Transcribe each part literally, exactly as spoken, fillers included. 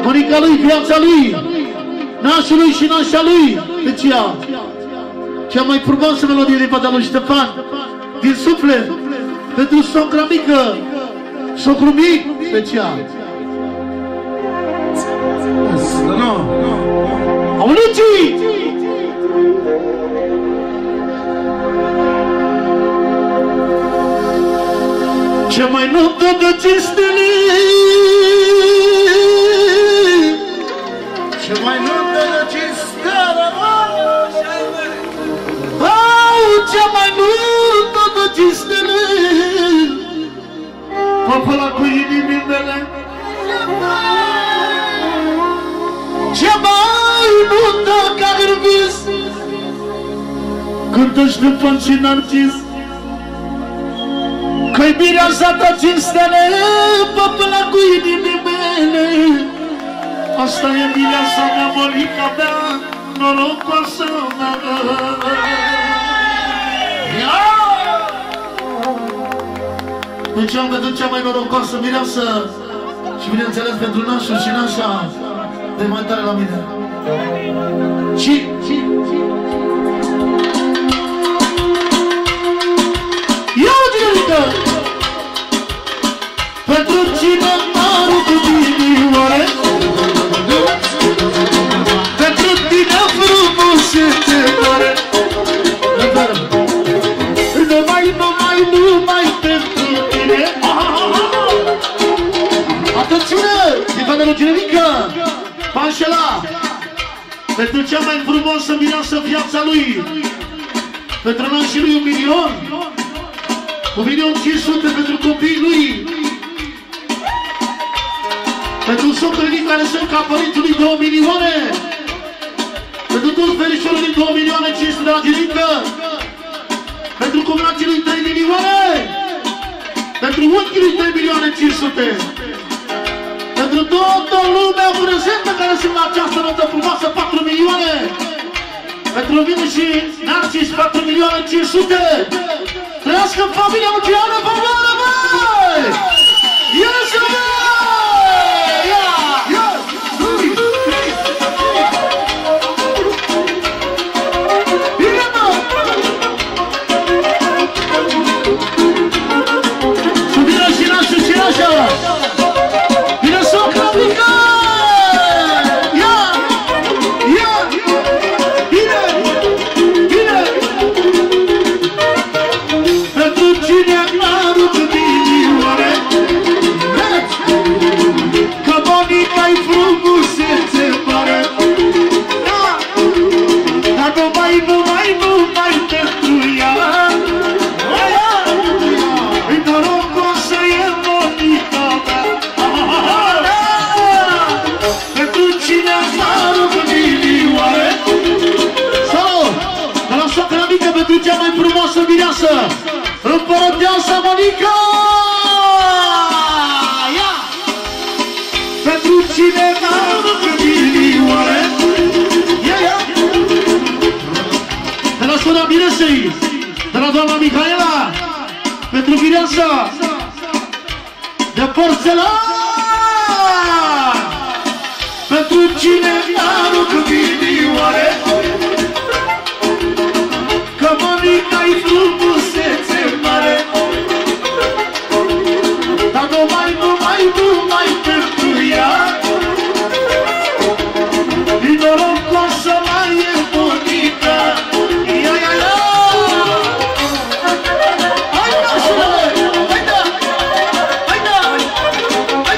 Monica lui, viața lui, nașul lui și nașa lui. Deci ea, cea mai frumoasă melodie din partea lui Ștefan, din suflet, pentru socra mică, socru mic, special. Au Luci! Ce mai nu dă cinstele, ce mai nu dă cinstele, au, ce mai nu dă cinstele, popăla cu inimii mele, ce mai nu dă care vis, cântă Ștefan și Narcis, că-i mireasa-ta cinstele, popăla cu inimii mele. Asta e mireasa mea, Monica mea, norocoasă mea. Deci am pentru cea mai norocoasă mireasă și bineînțeles pentru nașul și nașa de mai tare la mine. Și, și, și. Ia Generică! Pentru cine m-a rupt inimioare, pentru tine frumusețe mare, numai, numai, numai pentru tine. Atențiune! Din partea lui Generică, Panșela, pentru cea mai frumoasă mireasă viața lui, pentru nașii lui un milion, un milion cinci sute pentru copiii lui, pentru socrii care sunt ca părinții lui două milioane, pentru toți verișorii lui două milioane cinci sute de la Generică, pentru comunații lui trei milioane, pentru unchii lui trei milioane cinci sute, pentru toată lumea prezentă care sunt la această notă frumoasă patru milioane, pentru mine și Narcis patru milioane cinci sute. Trăiască familia Luciană, valoare, băi! Yes, băi! Cea mai frumoasă mireasă, împărăteasa Monica! Ia! Pentru cine n-a rupt inimioare, ia, ia! De la sora Miresei, de la doamna Mihaela, pentru mireasa de porțelan! Pentru cine n-a rupt inimioare, că Monica-i frumusețe mare, dar numai, numai, numai pentru ea, din norocoasă mai e Monica. Ia, ia, ia! Hai, nașule! Hai, da! Hai, da! Hai,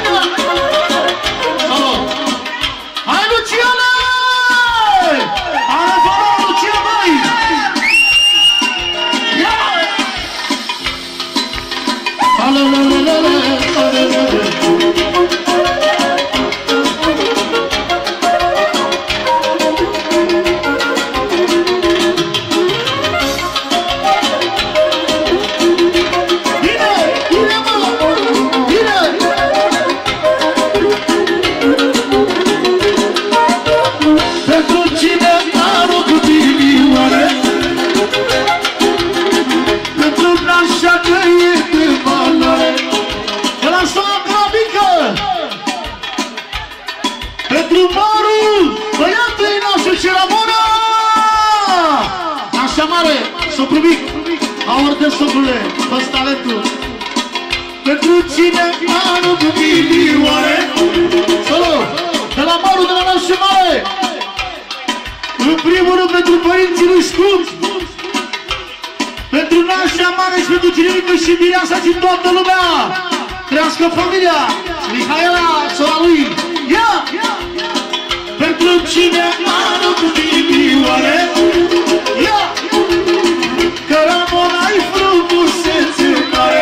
Pentru Maru, băiatul e nașul și Ramona! Așa mare, socru mic, aur de socrule, fă-ți talentul. Pentru cine anul cu milioane? Solo, de la Maru, de la nașul mare! În primul rând pentru părinții lui Scump, pentru nașa mare și pentru Cinerică și Mireasa din toată lumea! Trească familia! Mihaela, sora lui! Ia! Pentru cine anul cu milioane? Ia! Că Ramona-i frumusețe mare!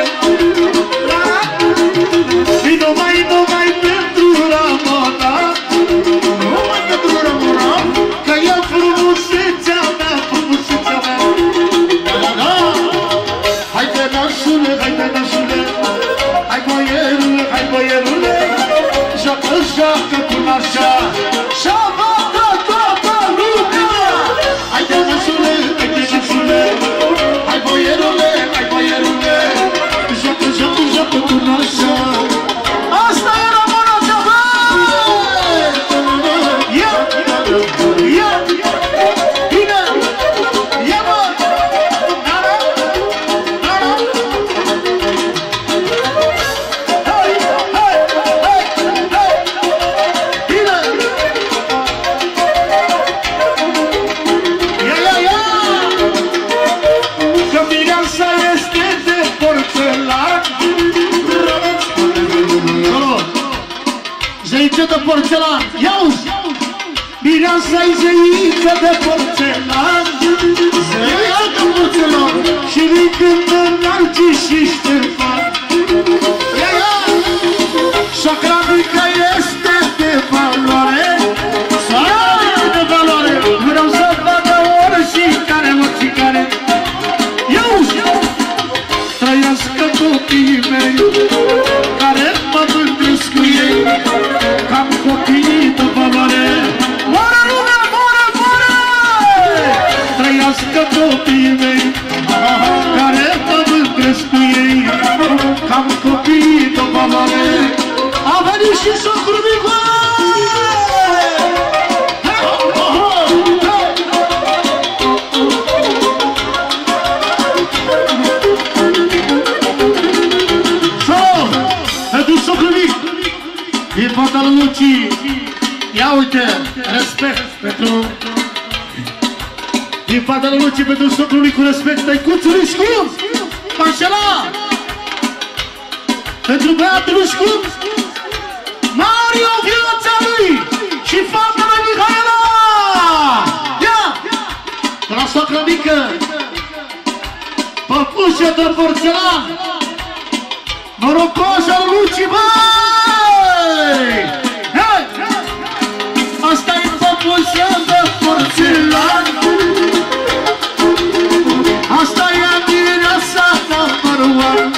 Și numai, numai pentru Ramona! Numai pentru Ramona! Că e frumusețea mea, frumusețea mea! Da, da! Haide, nașule, haide, nașule! Hai, boierule, hai, boierule! Joacă, joacă cu nașa! Și-a bată toată lumea! Haide, nașule, haide, nașule! Hai, boierule, hai, boierule! Joacă, joacă, joacă cu nașa! Asta e Ramona cea băi! Ia! Ia! Bine! Ia, bă! Nara! Nara! Hai! Hai! Hai! Hai! Bine! Ia, ia, ia! Că Mireasa este de porțelan. Solo! Zeiță de porțelan! Ia-uzi! Mireasa-i zeiță de porțelan. Zeiță de porțelan. Și vin când înalci și Ștefan. Ia, ia! Soacra mică este de valoare. Soacra de valoare. Vreau să vadă oricare, oricare. Ia-uzi! Trăiască copiii mei, care mă mândresc cu ei, cam copiii de valoare. Moare lumea, moare, moare! Trăiască copiii mei, care mă mândresc cu ei, cam copiii de valoare. A venit și socru micu! Din fata lui Luci, ia uite, respect pentru... Din fata lui Luci, pentru socrul lui cu respect, tăicuțul lui Scump, Panșela! Pentru băiatul lui Scump, Mario, viața lui și fata lui Mihaela! Ia! De la soacră mică, păpușă de porțelan, norocoșă lui Luci, băi! Hey! Asta-i păpușă de porțelan. Asta-i Mireasa number one.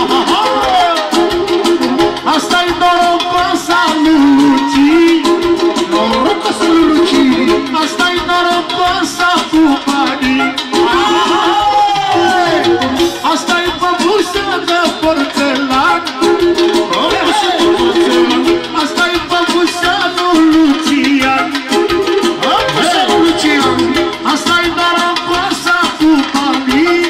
Asta-i norocoasa lui Luci. Norocoasa lui Luci. Asta-i norocoasa cu banii. Asta-i păpușă de porțelan. Asta-i păpușa lui Lucian. Asta-i norocoasa cu banii.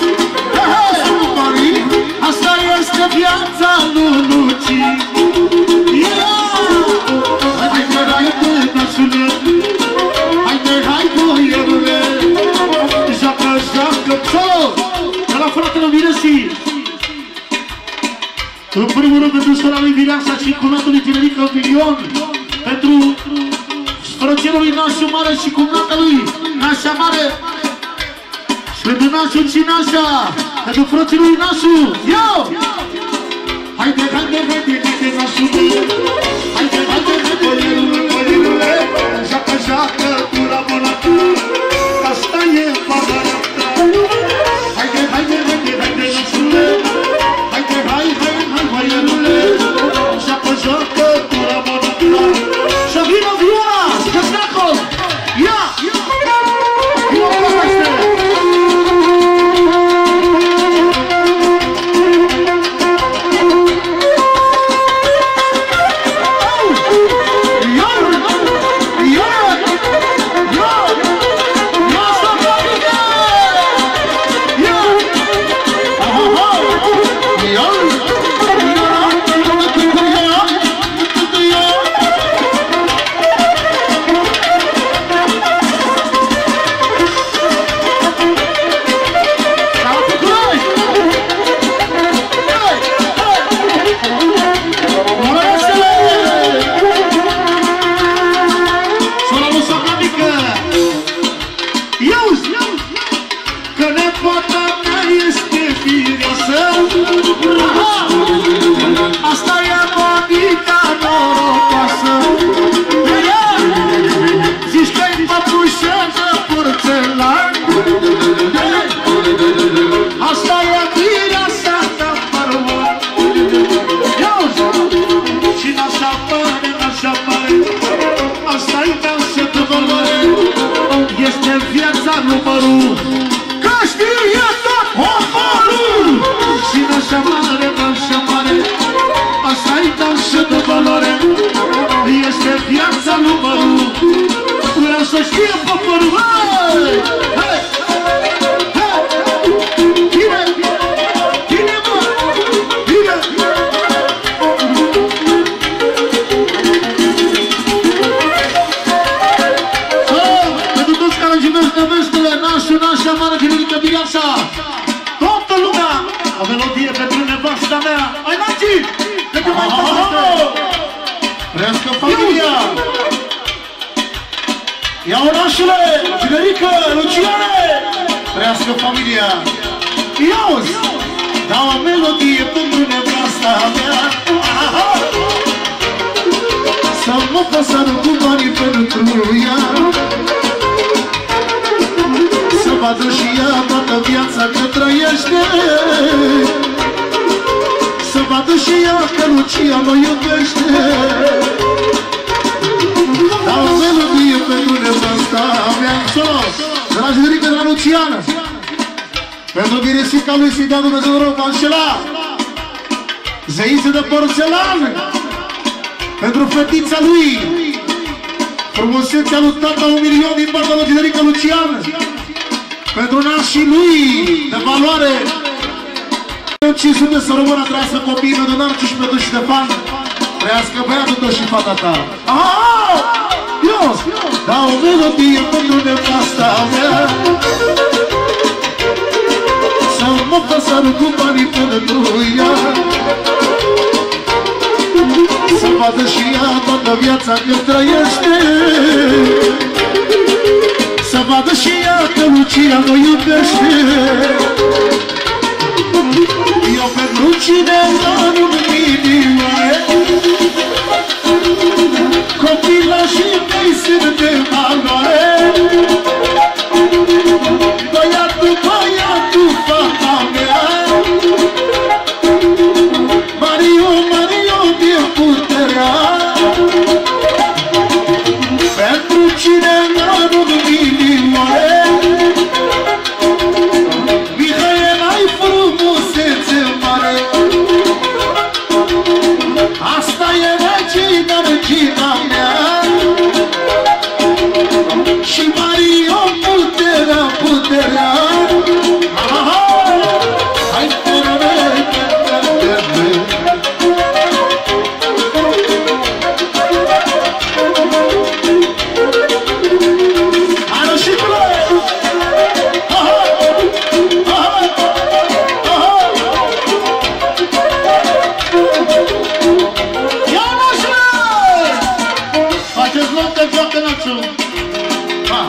Asta este viața lui Luci. Haide, haide, nașule. Haide, haide, boierule. Joacă, joacă, solo! De la fratele Miresii. În primul rând pentru sora lui Mireasa și cumnatul lui Tinerică Milion, pentru frățelul lui nașul mare și cumnata lui nașa mare, și pentru nașul și nașa, pentru frățelul lui nașul. Yo! Haide, haide, haide, haide, nașul. Haide, haide, haide, boierule, boierule. Joacă, joacă cu Ramona ta, că asta e valoarea ta. Haide, haide, haide, haide, nașule. Haide, hai, hai, hai, boierule. Joacă, joacă cu Ramona ta. Și vină vioara, spectacol. Ia! Vină poveste! Oh! numărul, că știe tot poporul. Și n-așa mare, n-așa mare, așa-i dansă de valoare, este viața numărul. Vreau să știe poporul. Hai! Hai! Hai! Bine! Bine, mă! Bine! Pentru toți care iubesc nevestele, nașul, nașa mare, generică viața, toată lumea, o melodie pentru nevasta mea. Hai, Naci! Pentru mai tău! Trească familia! Ia orașule! Generică, Luciane! Trească familia! Ia-uzi! Dau o melodie pentru nevasta mea. Să mă păsară cu banii pentru ea, să vadă și ea toată viața că trăiește, să vadă și ea că Lucia mă iubește. Dau o melodie pentru nevasta mea. Sos! De la generică de la Luciană, pentru biresica lui să-i dea Dumnezeu rău, Manșela, zeiță de porțelan, pentru fetița lui, frumusețea lui tata, un milion din partea lui generică Luciană, pentru nașii lui de valoare, cinci sute să rămână, trăiască copiii pentru Narciu și pentru Ștefan, trăiască băiatul tău și fata ta. Aha! Ios! Dau o melodie pentru nevasta mea, să mă păsară cu banii pentru ea, să vadă și ea toată viața că trăiește, să vadă și ea că Lucia mă iubește. Eu pentru cine nu minimoare, copilașii mei sunt de valoare, băiatul, băiatul, fata mea, Mario, Mario, de puterea, pentru cine nu minimoare, Mihail, ai frumusețe mare, asta e regina, regina mea, și Mario, puterea, puterea. Aha! Hai, părere, hai, și plec! Aha! Aha! Aha! Ia nașule! Faceți loc de joacă națul! Ha!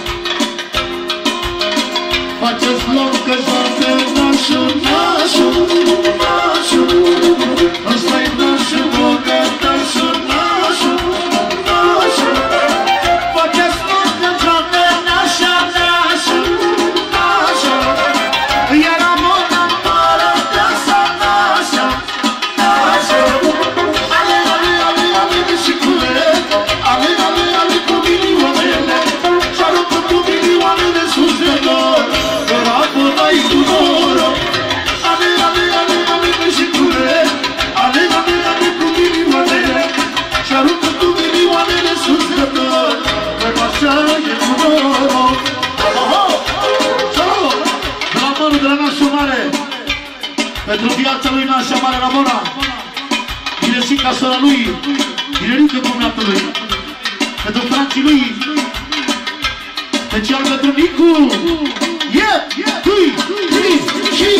Faceți loc că joacă nașul, nașul, nașul, ăsta-i nașul, bogătașul, nașul, nașul. Faceți loc că joacă nașa, nașul, nașul, era mona părăteasa, nașa, nașul. Ale, ale, ale, ale, mișicule, ale, ale, ale, cu milioanele, și-a rupt cu milioanele sus de dor, era bună-i cu noroc. Ale, ale, ale, ale, mișicule, ale, ale, ale, cu milioanele, și-a rupt cu milioanele sus de dor, că așa e cu noroc. Aha! Salut! De la mărul de la nașul mare, pentru viața lui nașa mare Ramona, Iresica sora lui, Irerică cumnatul lui, pentru frații lui, special pentru Nicu. Yeah! Doi, trei, și...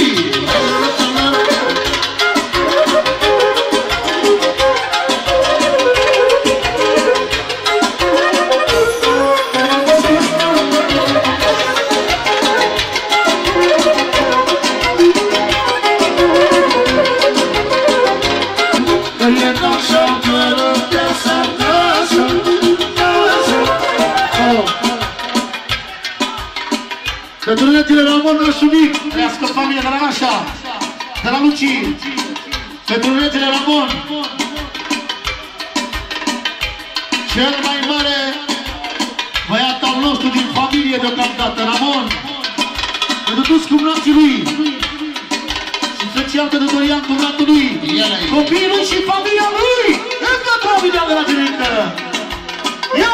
Pentru netele Ramon Rășunic, trească familia de la Nașa, de la Luci, pentru netele Ramon, cel mai mare băiat al prietenul nostru din familie deocamdată, Ramon. Pentru toți cumnații lui. Și special pentru Dorian, cumnatul lui. Copiii lui și familia lui. Încă două milioane de la generică. Yo!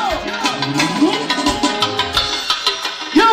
Yo!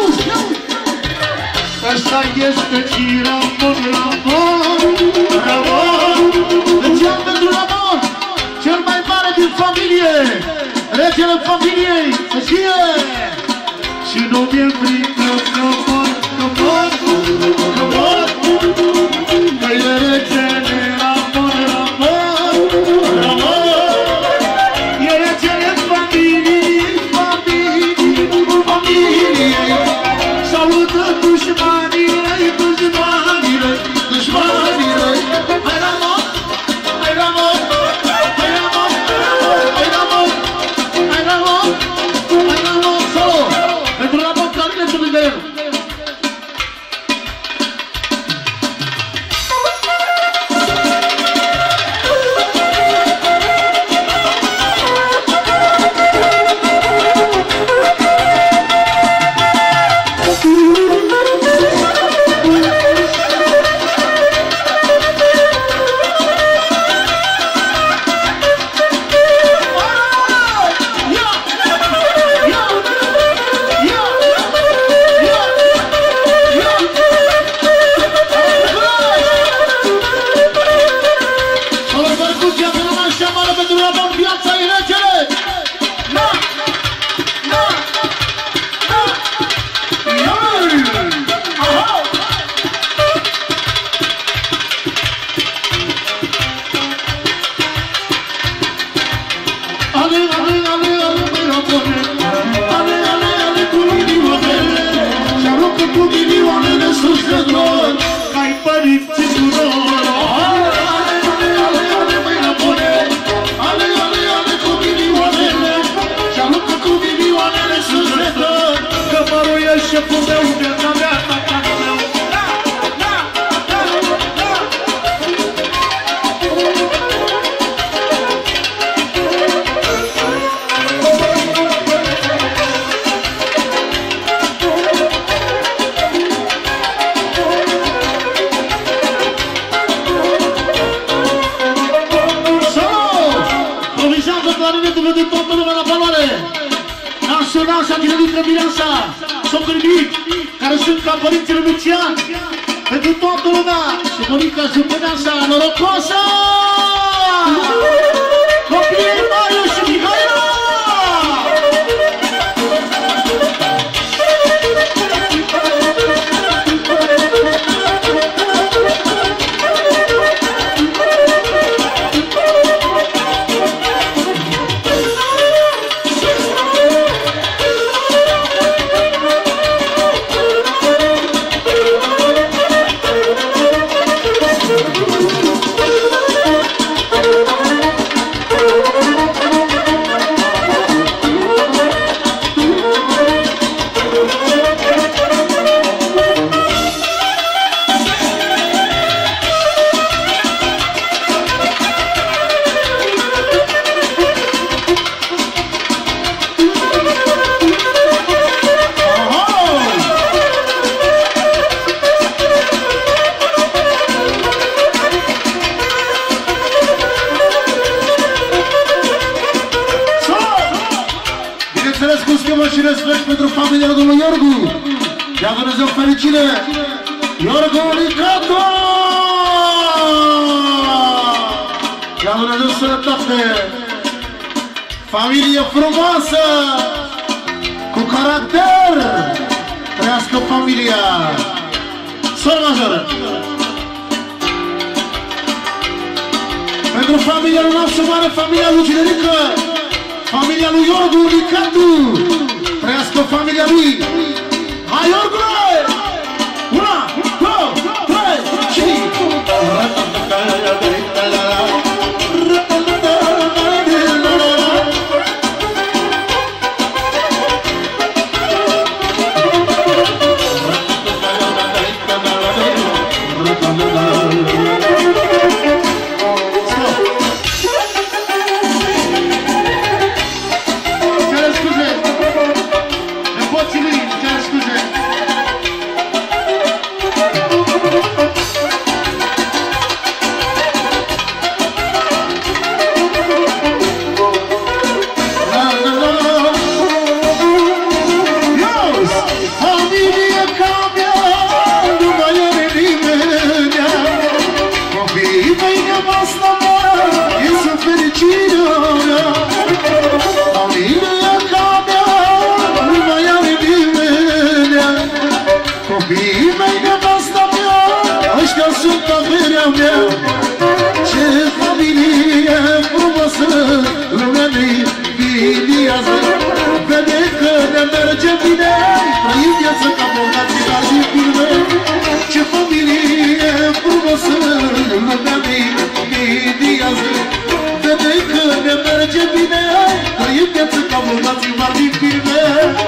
Ăsta este și Ramon, Ramon, Ramon. Special pentru Ramon, cel mai mare din familie. Regele familiei, să știe! Și nu mi-e frică că mor, că mor, că mor, că e regele Ramon, Ramon, Ramon. E regele familiei, familiei, familiei. Salută dușmanii răi, dușmanii răi, dușmanii răi. Hai Ramon, hai Ramon, hai Ramon, hai Ramon. Hai Ramon, hai Ramon, solo! Pentru Ramon, clarine să lângă el! Care sunt ca părinții lui Lucian, pentru toată lumea, și Monica Jumăneasa, norocoasă! Copiii Mariu și Mihaela! Și respect pentru familia domnului Iorgu. Ia Dumnezeu fericire! Iorgu Licato! Ia Dumnezeu sănătate! Familie frumoasă! Cu caracter! Trăiască familia! Sor majoră! Pentru familia noastră mare, familia lui Generică, familia lui Iorgu Licato! Trăiască familia lui! Hai, Iorgule! Una, două, trei și... invidiază. Vede că ne merge bine, trăim viață ca bogații la din filme. Ce familie frumoasă, lumea ne invidiază. Vede că ne merge bine, trăim viață ca bogații la din filme.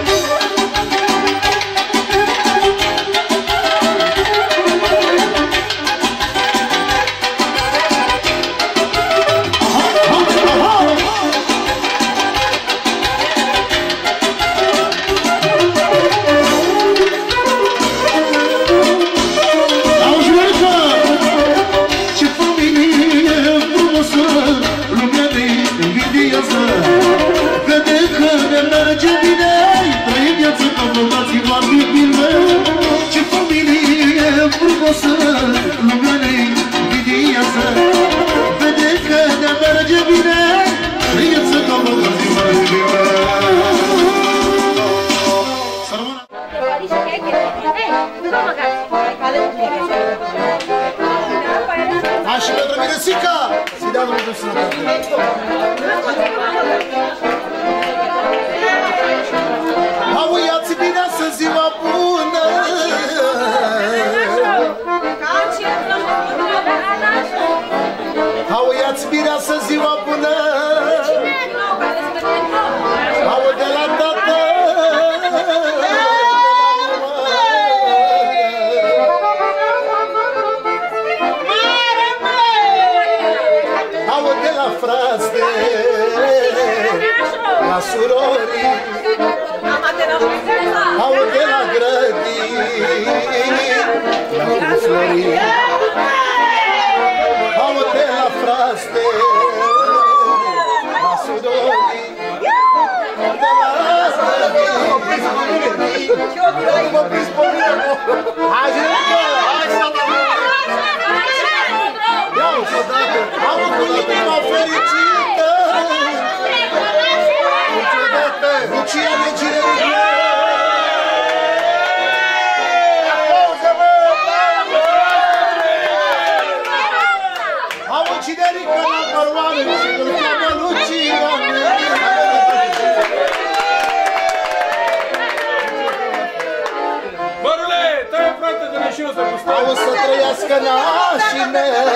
O să trăiască nașii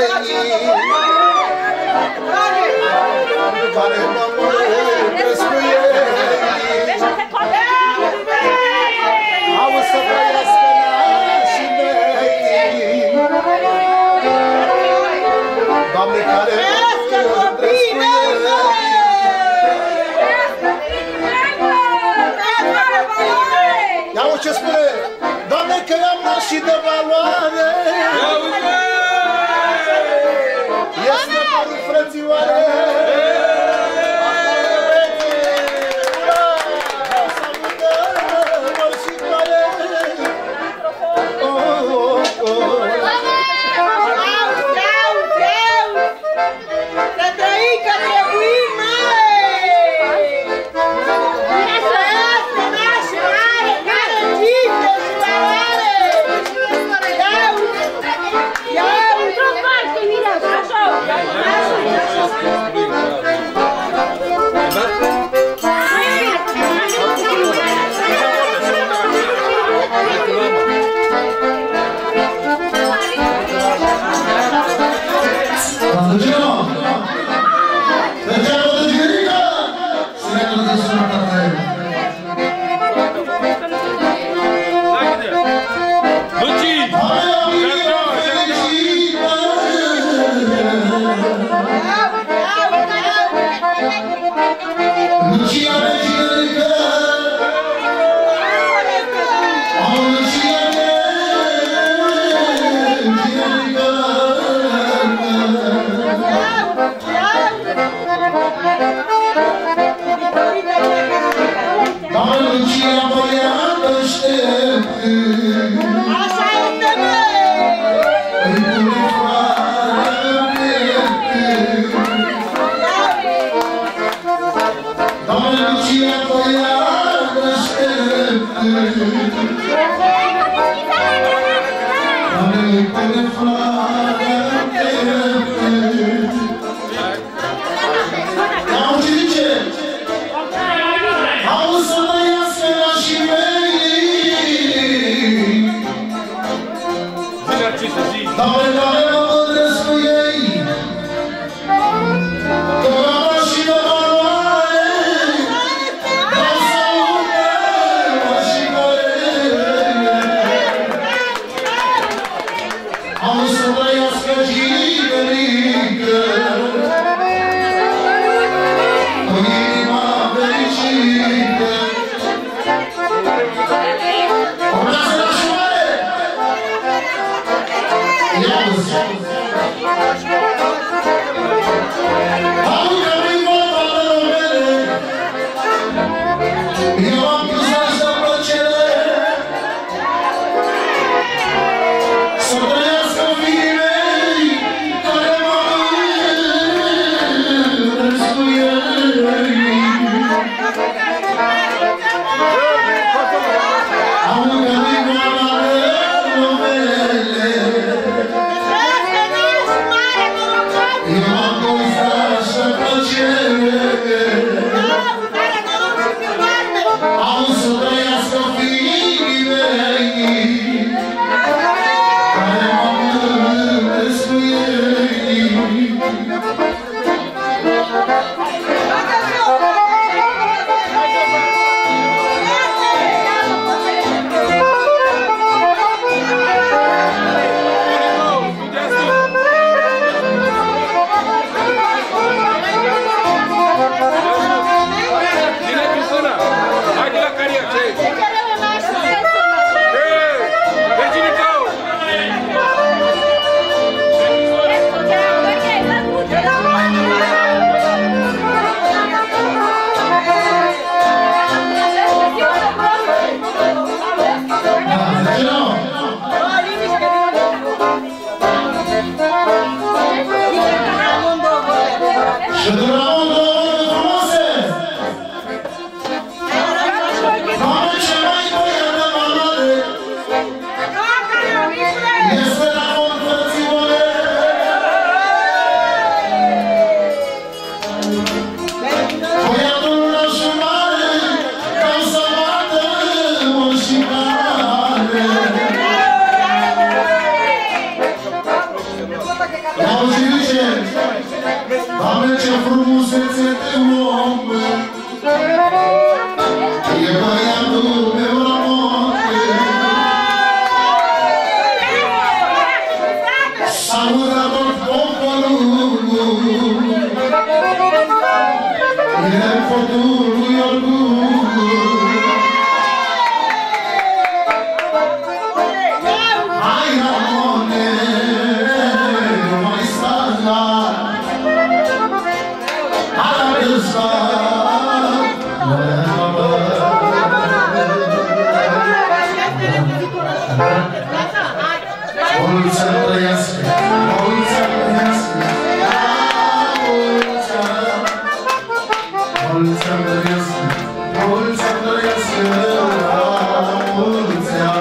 mei care mă mândresc cu ei. O să trăiască nașii mei, Doamne, care mă mândresc cu ei. Ia-o ce spune, Doamne, că am nașit de valoare. Este părul frățioare. Doamne, ce frumusețe de om, e băiatul meu la moarte. S-aură tot poporul, e fotul lui orgul. Hai, Ramone, nu mai sta la adresa. Mulți ani trăiască, mulți ani trăiască, mulți ani, mulți ani trăiască, mulți ani trăiască, mulți ani.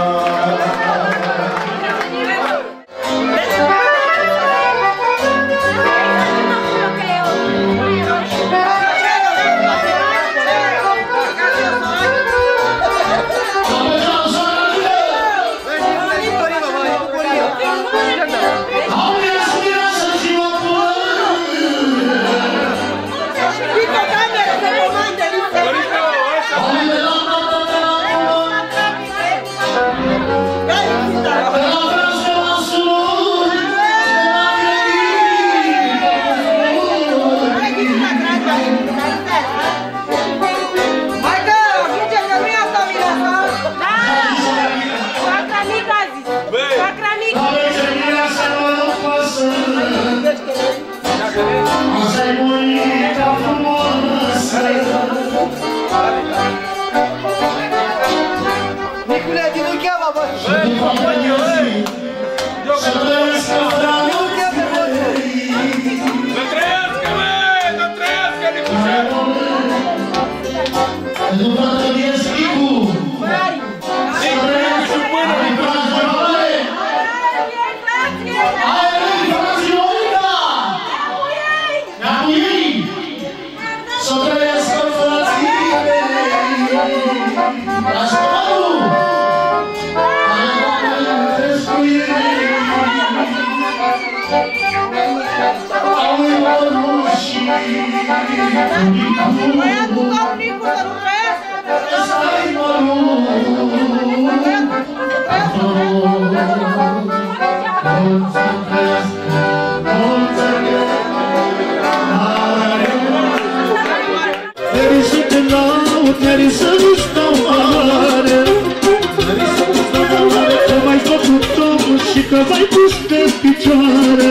Că m-ai pus pe picioare,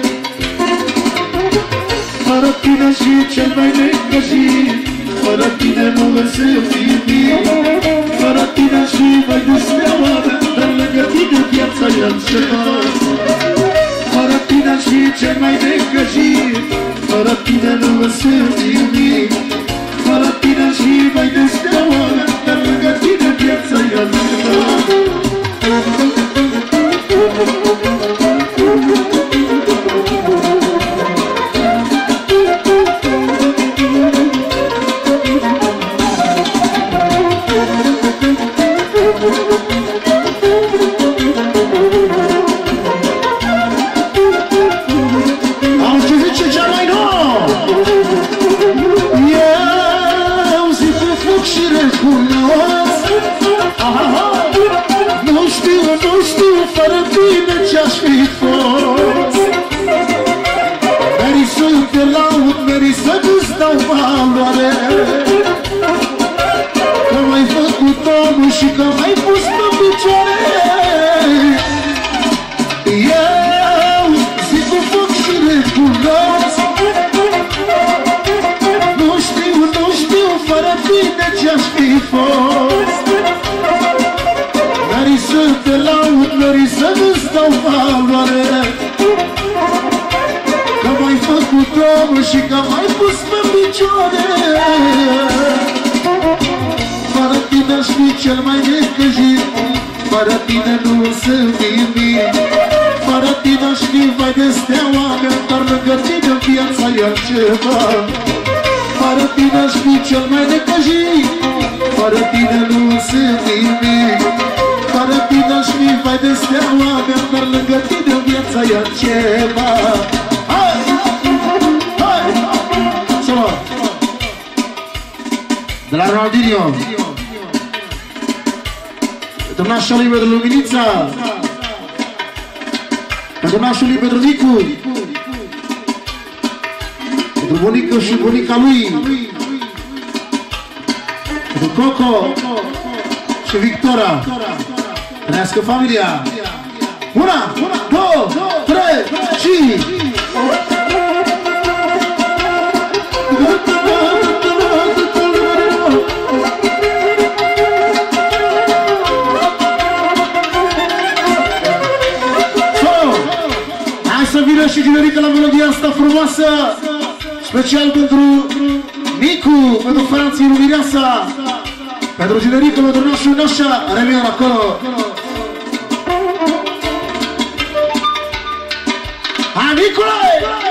fără tine și cel mai necăjit, fără tine nu găsesc nimic, fără tine și mai de steaua, dar lângă tine viața e altceva. Fără tine și cel mai necăjit, fără tine nu găsesc nimic, fără tine și mai de steaua, dar lângă tine viața e altceva. Și că m-ai pus pe picioare, eu zic cu foc și recunosc. Nu știu, nu știu fără tine ce-aș fi fost. Meri să te laud, meri să nu-ți dau valoare, că m-ai făcut om și că m-ai pus pe picioare. Fără tine aș fi cel mai necăjit, fără tine nu sunt nimic, fără tine aș fi vai de steaua mea, dar lângă tine viața e altceva. Fără tine aș fi cel mai necăjit, fără tine nu sunt nimic, fără tine aș fi vai de steaua mea, dar lângă tine viața e altceva. Hai! Hai! de la Ronaldinho. Pentru nașul lui pentru Luminița. Pentru nașul lui pentru Nicu. Pentru bunica și bunica lui. Pentru Coco și Victora. Trăiască familia. Una, două, trei, și... Hai să vină și generică la melodia asta frumoasă, special pentru Nicu, pentru Franții Lumineasa, pentru generică, pentru nașul nașa, revenim acolo. Hai, Nicule!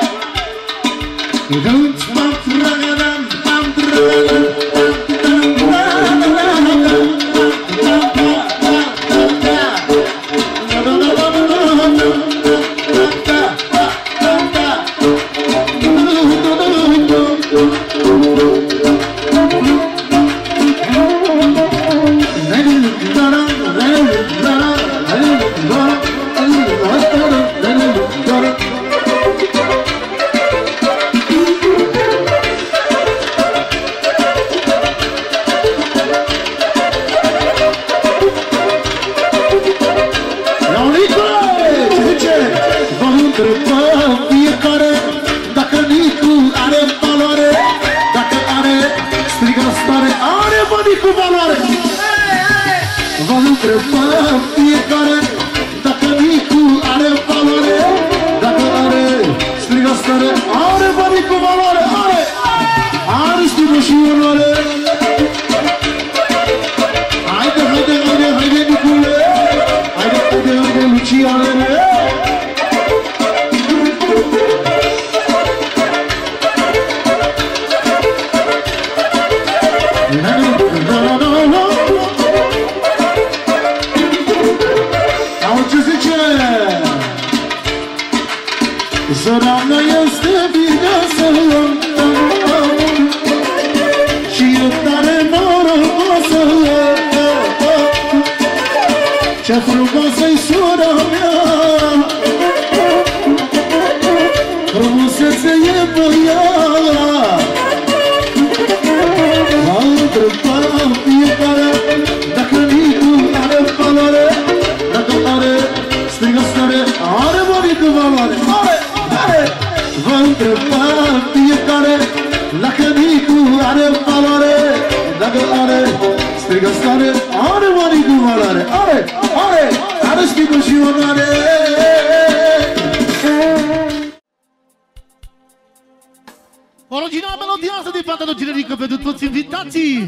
Original melodia asta de pantalon generică pentru toți invitații.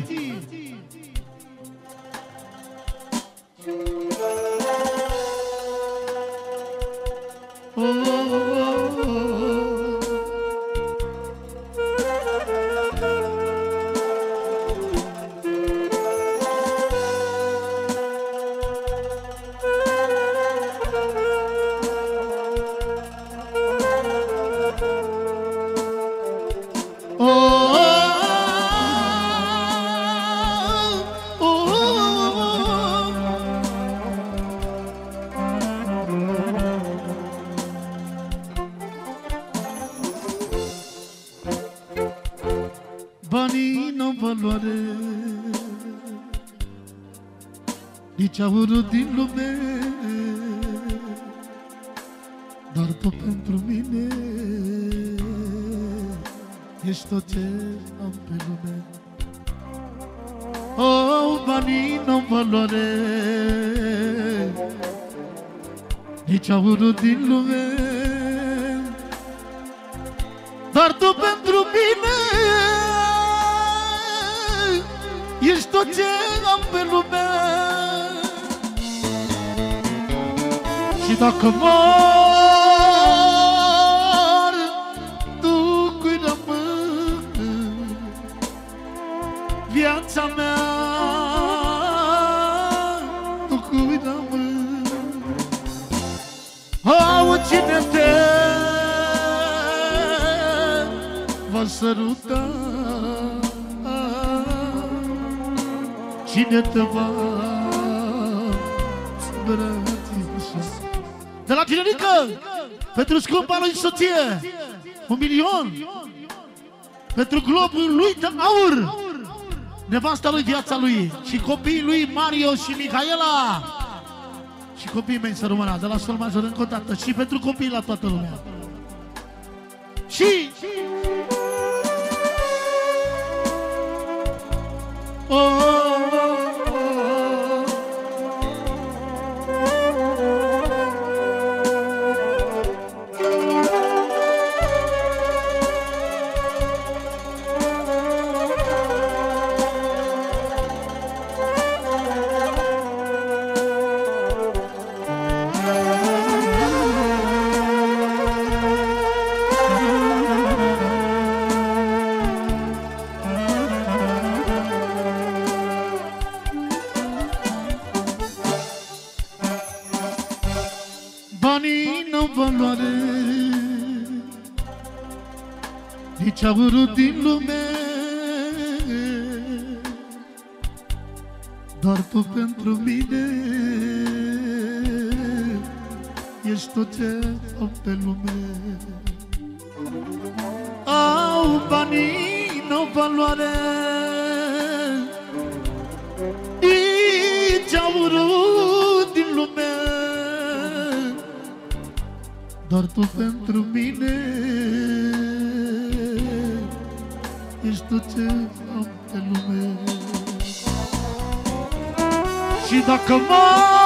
Banii n-au valoare, nici aurul din lume, dar tu pentru mine ești tot ce am pe lume. Oh, banii n-au valoare, nici aurul din lume, dar tu pentru mine ești tot ce am pe lume. Și dacă mor, tu cui rămân viața mea, tu cui rămân. Oh, cine te va săruta, cine te va îmbrățișa. De la Generică, pentru scumpa lui soție, un milion. Pentru globul lui de aur, nevasta lui, viața lui și copiii lui Mario și Mihaela. Și copiii mei să rămână, de la sol major încă o dată. Și pentru copii la toată lumea. Și oh, oh, oh. Banii n-au valoare, nici aurul din lume, doar tu pentru mine ești tot ce am pe lume. Au, banii n-au valoare, nici aurul din lume, doar tu pentru mine ești tot ce am pe lume. Și dacă mor,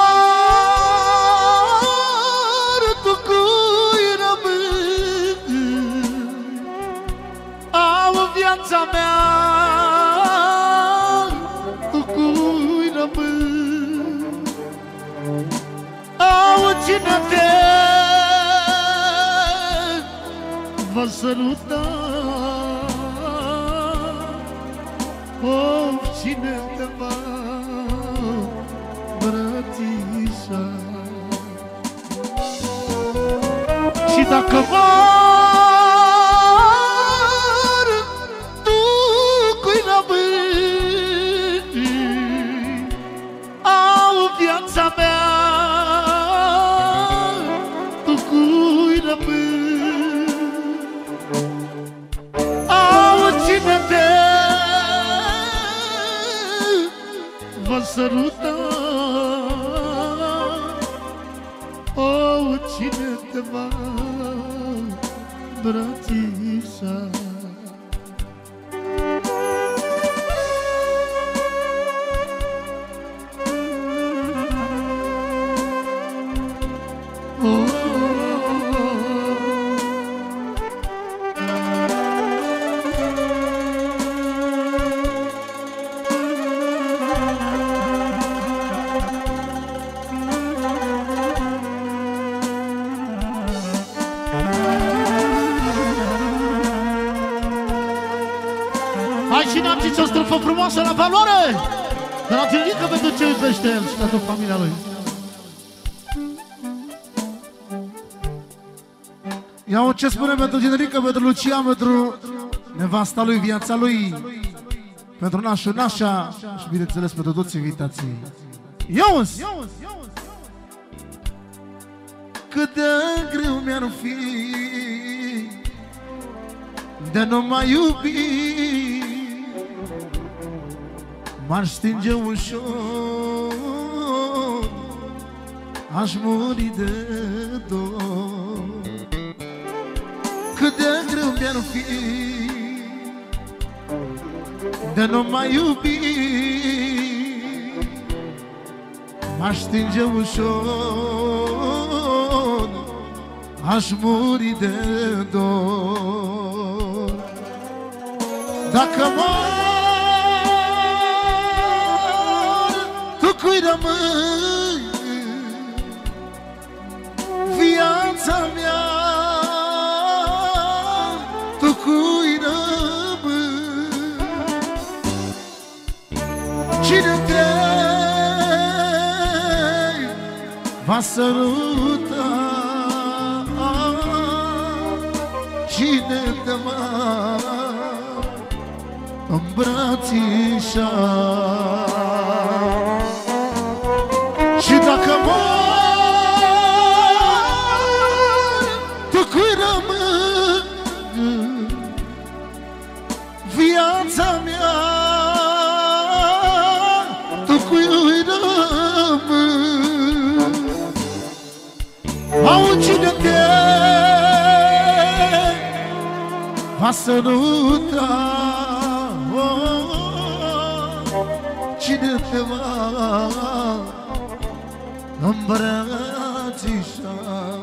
tu cui rămâi, au viața mea, tu cui rămâi, au cine te va săruta, oh, cine te va îmbrățișa. Și dacă mor, tu cui rămâi, au viața mea, tu cui rămâi, cine te va săruta, oh, cine te va îmbrățișa. Hai și ne-am zis o strofă frumoasă la valoare de la Generică pentru ce iubește el și pentru familia lui. Iau ce spune pentru Generică, pentru Lucia, pentru nevasta lui, viața lui, pentru nașul, nașa și bineînțeles pentru toți invitații. Iauzi! Cât de greu mi-ar fi de nu mai iubi, m-aș stinge ușor, aș muri de dor. Cât de greu mi-ar fi de nu mai iubi, m-aș stinge ușor, aș muri de dor. Dacă mor, tu cui rămâi, viața mea, tu cui rămâi, cine te va săruta, cine te va îmbrățișa. cuiurăm. Au cine-te va săruta, cine te va îmbrățișa.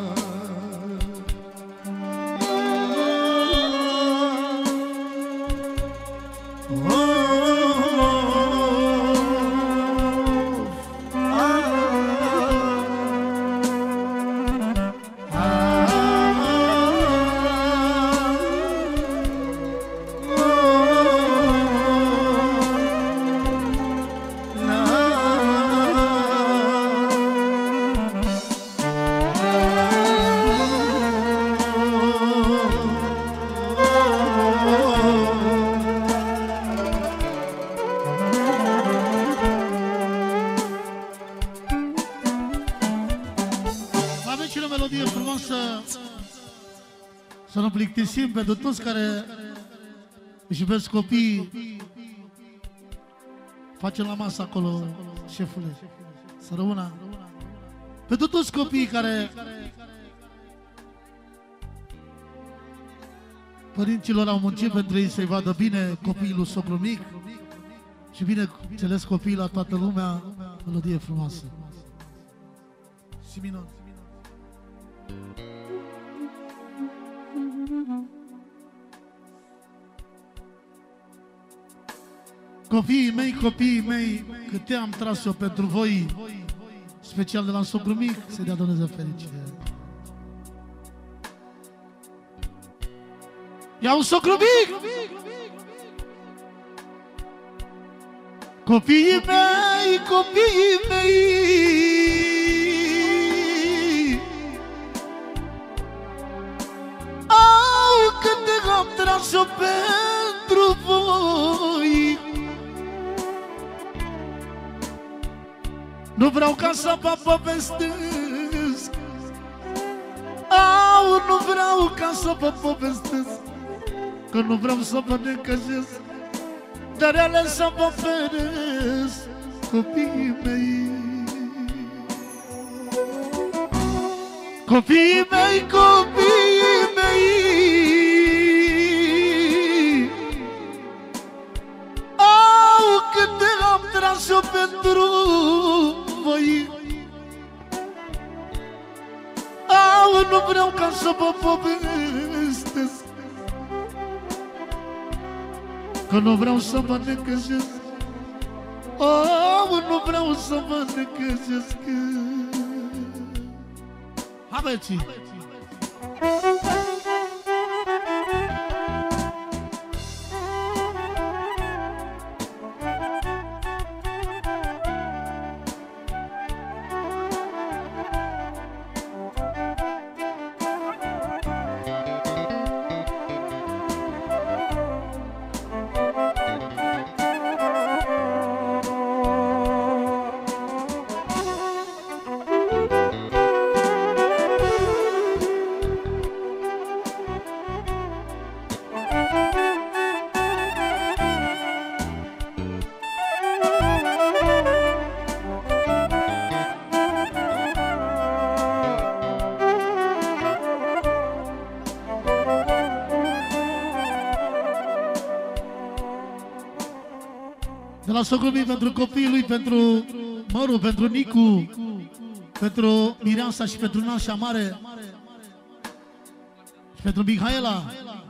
Să nu plictisim pentru toți care își iubesc copiii. Facem la masă acolo, șefule. Să rămână. Pentru toți copiii care părinților au muncit pentru ei să-i vadă bine copiii lui socru mic și bineînțeles copiii la toată lumea, melodie frumoasă. Siminon. Copiii mei, copiii mei, câte am tras eu pentru voi, special de la socru mic, să-i dea Dumnezeu fericire. Ia un socru mic! Copiii mei, copiii mei, au câte am tras eu pentru voi. Nu vreau ca să vă povestesc, au, nu vreau ca să vă povestesc, că nu vreau să vă necăjesc, dar ele să vă feresc, copiii mei. Copiii mei, copiii mei, au, câte am tras eu pentru voi. Au, nu vreau ca să vă povestesc, că nu vreau să vă necăjesc. Au, nu vreau să vă necăjesc. Hai băieții! De la socru mic pentru copiii lui, pentru Măru, pentru Nicu, pentru Mireasa și pentru Nașa Mare și pentru Mihaela.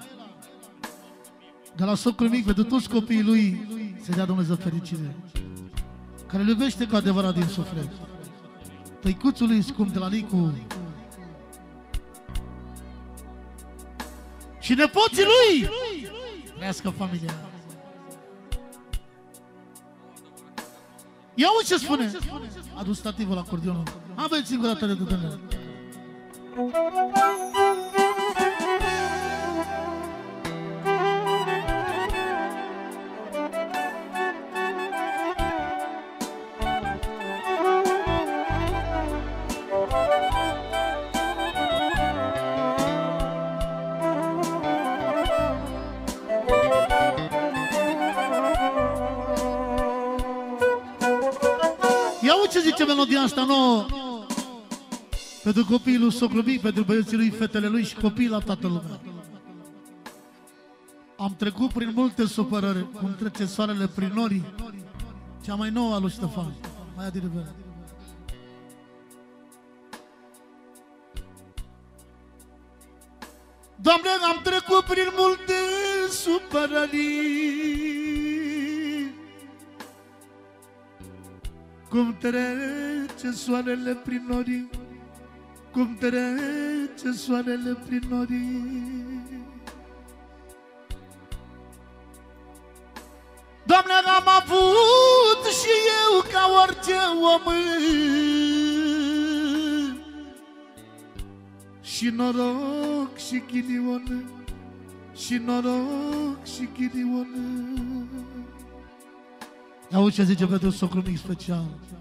De la socru mic pentru toți copiii lui, să dea Dumnezeu fericire, care îl iubește cu adevărat din suflet. Tăicuțul lui scump de la Nicu și nepoții lui. Trăiască familia. Ia uite ce spune! A dus stativul la acordionul. Aveți singura dată de dudele. Ia uite ce zice melodia asta nouă. Pentru copiii lui socru mic, pentru băieții lui, fetele lui și copiii la toată lumea. Am trecut prin multe supărări, cum trece soarele prin norii. Cea mai nouă a lui Ștefan. Mai adevărat. Doamne, am trecut prin multe supărări, cum trece soarele prin norii, cum trece soarele prin norii. Doamne, am avut și eu ca orice om și noroc și ghinion, și noroc și ghinion. Auzi ce zice pentru socru mic special.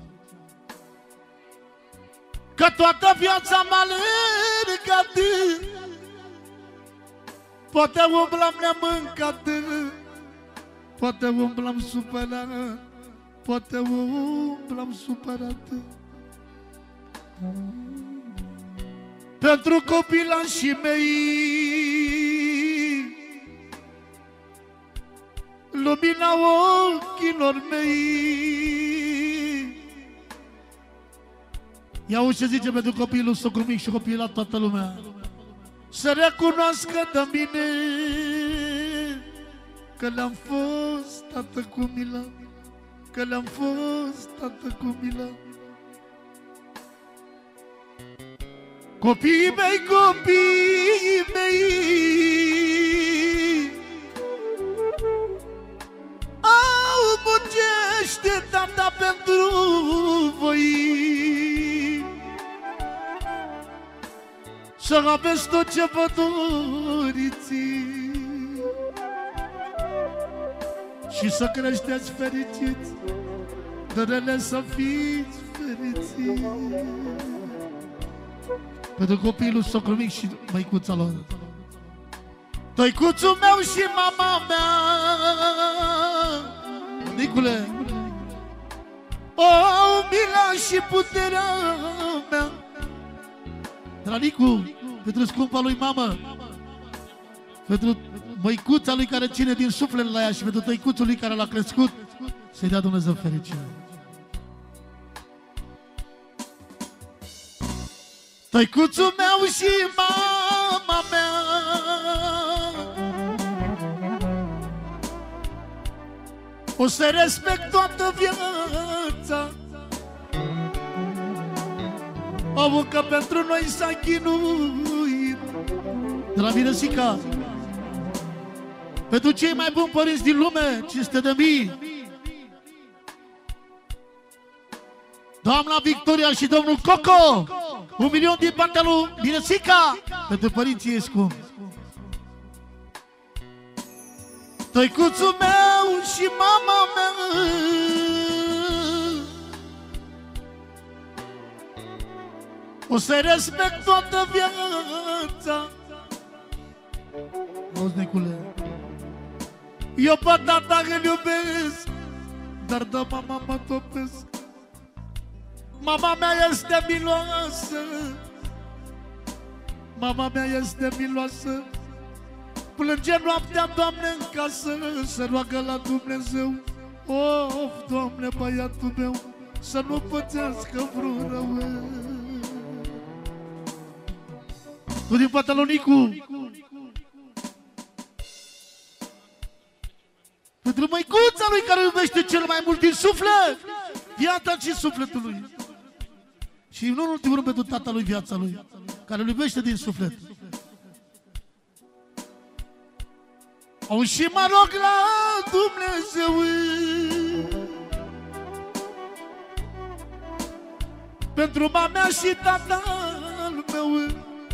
Că toată viața m-a alergat, poate umblam nemâncat, poate umblam supărat, poate umblam supărat. Pentru copilașii mei, lumina ochilor mei. Ia uite ce zice pentru copilul socru mic și copiii la toată lumea. Să recunoască de mine că le-am fost tată cu milă, că le-am fost tată cu milă. Copiii mei, copiii mei, au muncește tata pentru voi, să aveți tot ce vă doriți și să creșteți fericiți, dărele să fiți feriți. Pentru copiii lui socru mic și măicuța lor. Tăicuțul meu și mama mea, Nicule, o mila și puterea mea. De la Nicu, pentru scumpa lui mamă, pentru măicuța lui care ține din suflet la ea și pentru tăicuțul lui care l-a crescut, să-i dea Dumnezeu fericire. Tăicuțul meu și mama mea, o să respect toată viața. Au că pentru noi s-a chinuit. De la Miresica, pentru cei mai buni părinți din lume, cinste de mii, doamna Victoria și domnul Coco, un milion din partea lui Miresica, pentru părinții ei scumpi. Tăicuțul meu și mama mea, o să respect toată viața. Auzi, Nicule, eu pe tata îl iubesc, dar de mama mă topesc. Mama mea este miloasă, mama mea este miloasă. Plânge noaptea, Doamne, în casă, să roagă la Dumnezeu. Of, Doamne, băiatul meu, să nu pățească vreun rău. Tu din partea lui Nicu, pentru măicuța lui care iubește cel mai mult din suflet viața și sufletul lui. Și nu în ultimul rând pentru tata lui, viața lui, care îl iubește din suflet. Au și mă rog la Dumnezeu pentru mama și tatăl meu,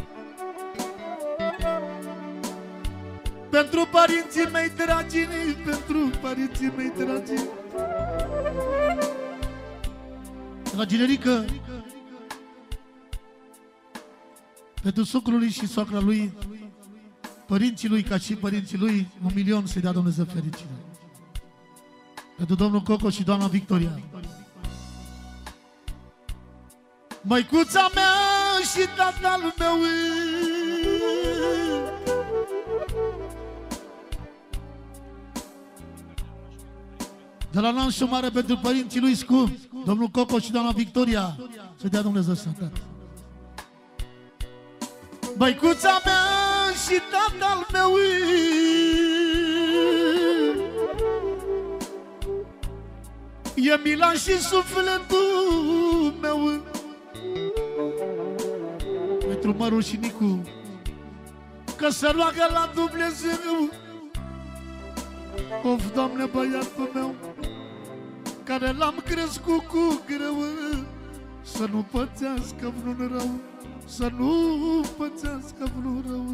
pentru părinții mei dragi, pentru părinții mei dragi. La generică, pentru socrul lui și soacra lui, părinții lui ca și părinții lui, un milion să-i dea Dumnezeu fericire. Pentru domnul Coco și doamna Victoria. măicuța mea și tatăl meu. De la lanșul mare pentru părinții lui Scu, domnul Coco și doamna Victoria, să dea Dumnezeu sănătate. Măicuța mea și tatăl meu, e Milan și sufletul meu, pentru Măru și Nicu, că se roagă la Dumnezeu. Of, Doamne, băiatul meu, care l-am crescut cu greu, să nu pățească vreun rău, să nu pățească vreun rău.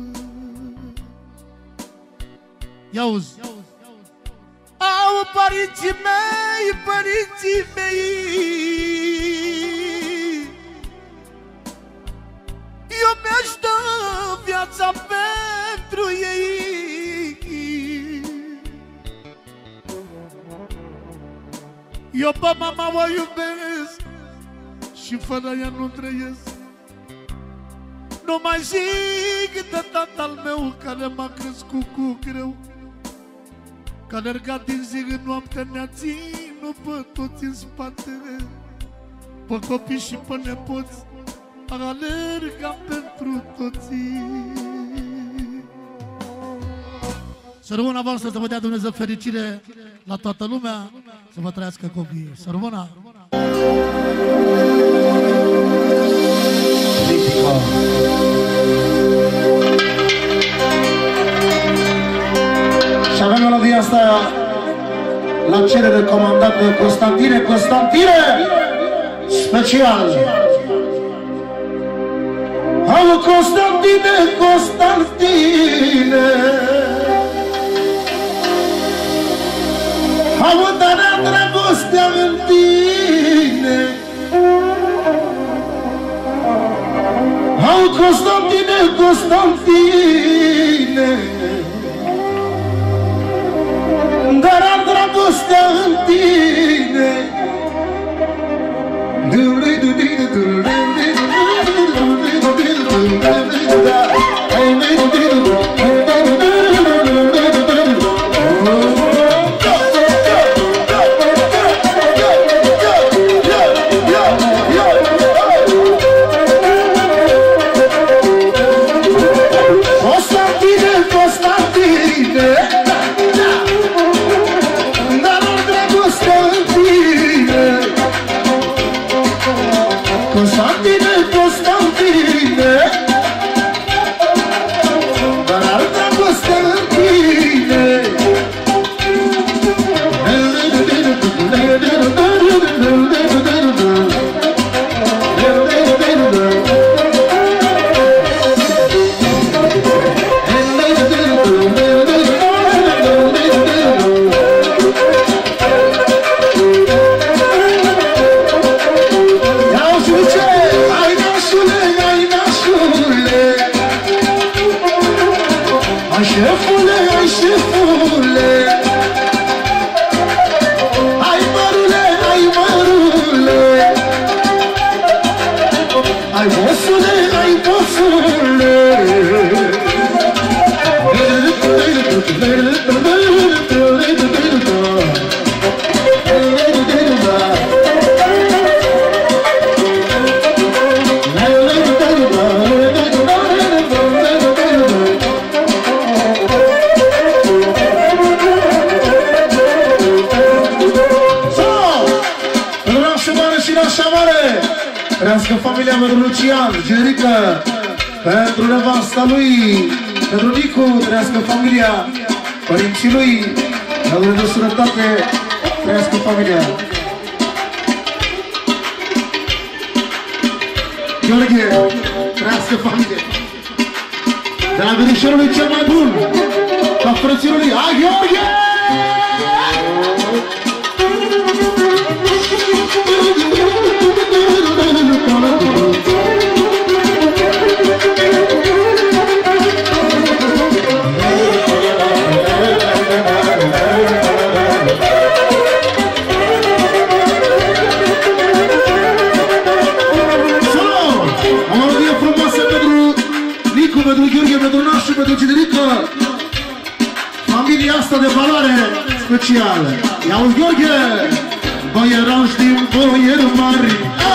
Ia-uzi! Au părinții mei, părinții mei, eu mi-aș da viața pentru ei. Eu pe mama o iubesc și fără ea nu trăiesc. Nu mai zic de tatăl meu care m-a crescut cu greu, că alergat din zi în noapte ne-a ținut pe toți în spate, pe copii și pe nepoți, alergam pentru toți. Să rămână avansă, să vă dea Dumnezeu fericire la toată lumea, să vă trăiască copiii. Să rămână! Și avem melodia asta la cerere comandată de Constantine. Constantine! Special! Au Constantine, Constantine, au dat dragostea în tine. Au Constantine, Constantine, dar am dragostea în tine. Trăiască familia lui Lucian, Gerică, pentru nevasta lui, pentru Nicu, trăiască familia, părinții lui, la Dumnezeu sănătate, trăiască familia. Gheorghe, trăiască familia. De la verișorului cel mai bun, ca frăților lui, hai Gheorghe! Să special. Ia-uzi, Gheorghe! Boierani din boieri mari.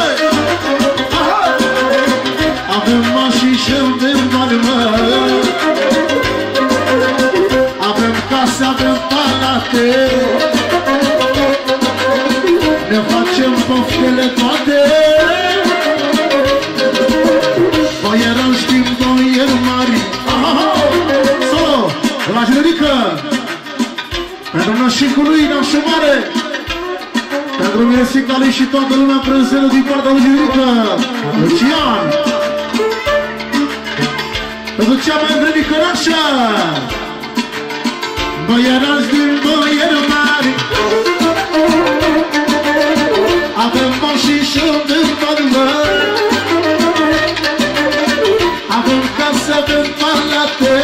Avem mașini și avem bani mari. Avem case, avem palate. Ne facem poftele toate. Boierani din boieri mari. Solo, la generică. Pentru nașicul lui, nașul mare. Pentru Miresica lui și toată lumea prezentă din partea lui Generică. Lucian. Pentru cea mai vrenică nașa. Boierani din boieri mari. Avem mașini și avem bani mari. Avem case, avem palate.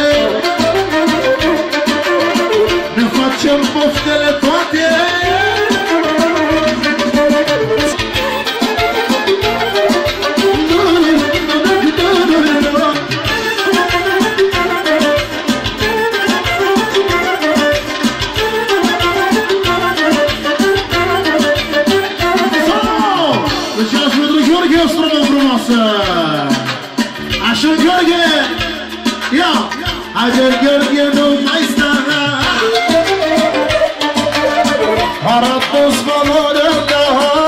Ne facem poftele toate. Așa, Gheorghe! Ia! Haide, Gheorghe, nu mai sta! Arată-ți valoarea ta!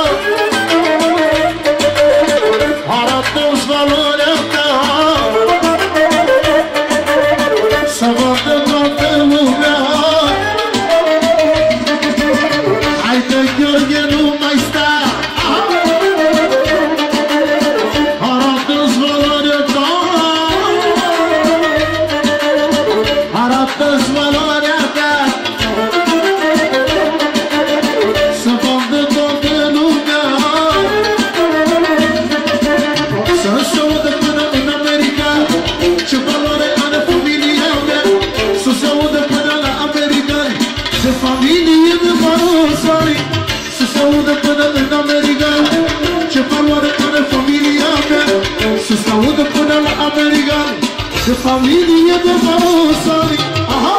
Arată-ți valoarea ta! Să vadă toată lumea! Haide, Gheorghe, nu mai sta! De familie de Marosani. Aha!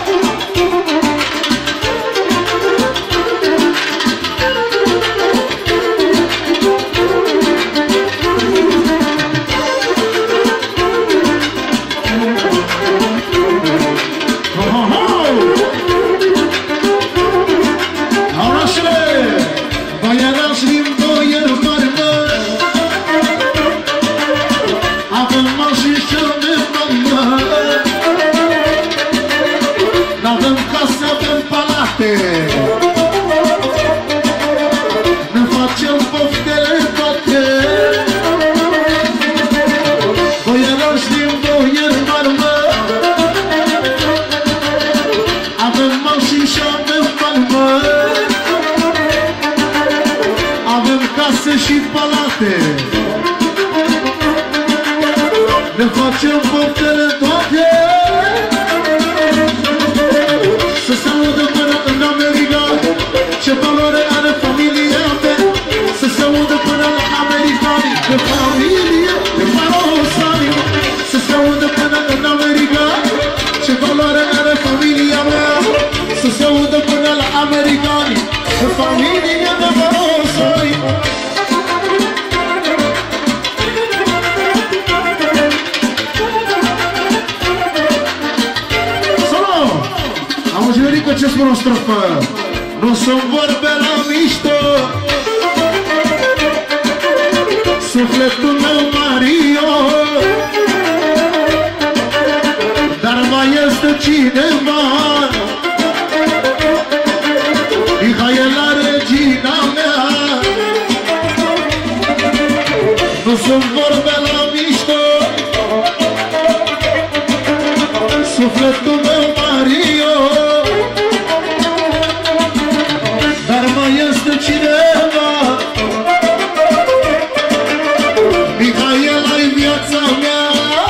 Orașele! Boierași din boieri mari mari. Avem mașini și avem bani mari. N-avem case, avem palate. Ne facem poftele toate. Boierași din boieri mari mari. Avem mașini și avem bani mari. Avem case și palate. Ne facem poftele toate. Să se audă până în America ce valoare are familia mea. Să se audă până la americani de familie de Marosani. Să se audă până în America ce valoare are familia mea. Să se audă până la americani de familie de Marosani. Generică, ce spune o strofă? Nu sunt vorbe la mișto. Sufletul meu Mario. Dar mai este cineva. Mihaela, regina mea. Nu sunt vorbe la mișto. Sufletul meu Mario. Dar mai este cineva. Mihaela-i viața mea.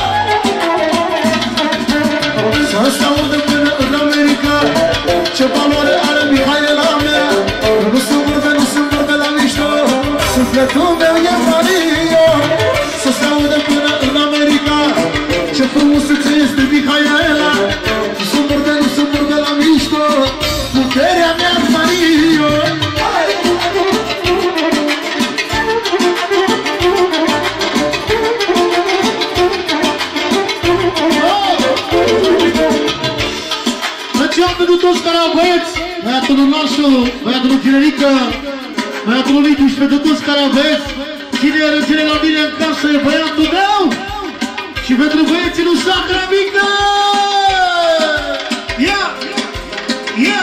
Să se audă până în America ce valoare are Mihaela mea. Nu sunt vorbe, nu sunt vorbe la mișto. Sufletul meu e Mario. Să se audă până în America ce frumusețe este Mihaela. Nu sunt vorbea, nu se vorbea la mișto, puterea mea Mario. Mergeam pentru toți care au băieți, băiatul nostru, băiatul Tinerică, băiatul Lidu și pentru toți care au băieți. Cine e răține la mine în casă e băiatul meu și pentru băieții lui Sacra Mică! Ia! Ia!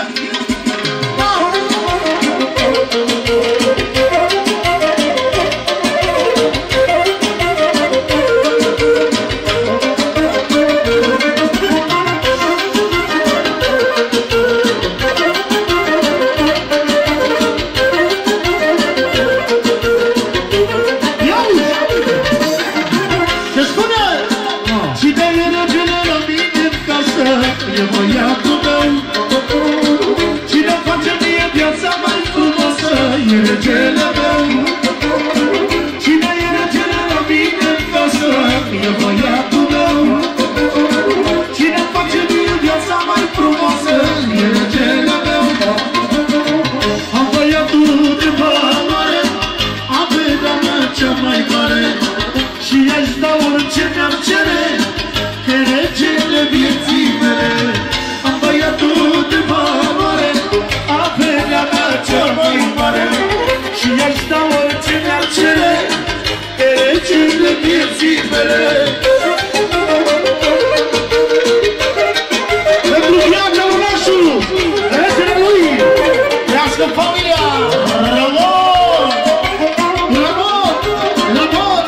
Pentru viața orașului, regele lui, trească familia, Ramon! Ramon! Ramon!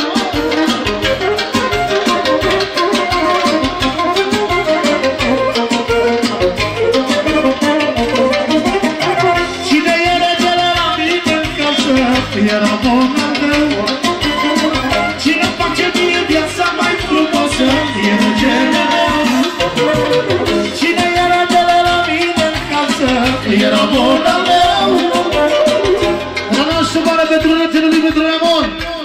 Cine e regele la mine în casă, e Ramon al meu. Cine face mie viața mai frumoasă, e regele meu. Cine e regele la mine în casă, e Ramon al meu. Ramon și mare pentru regele lui, pentru Ramon.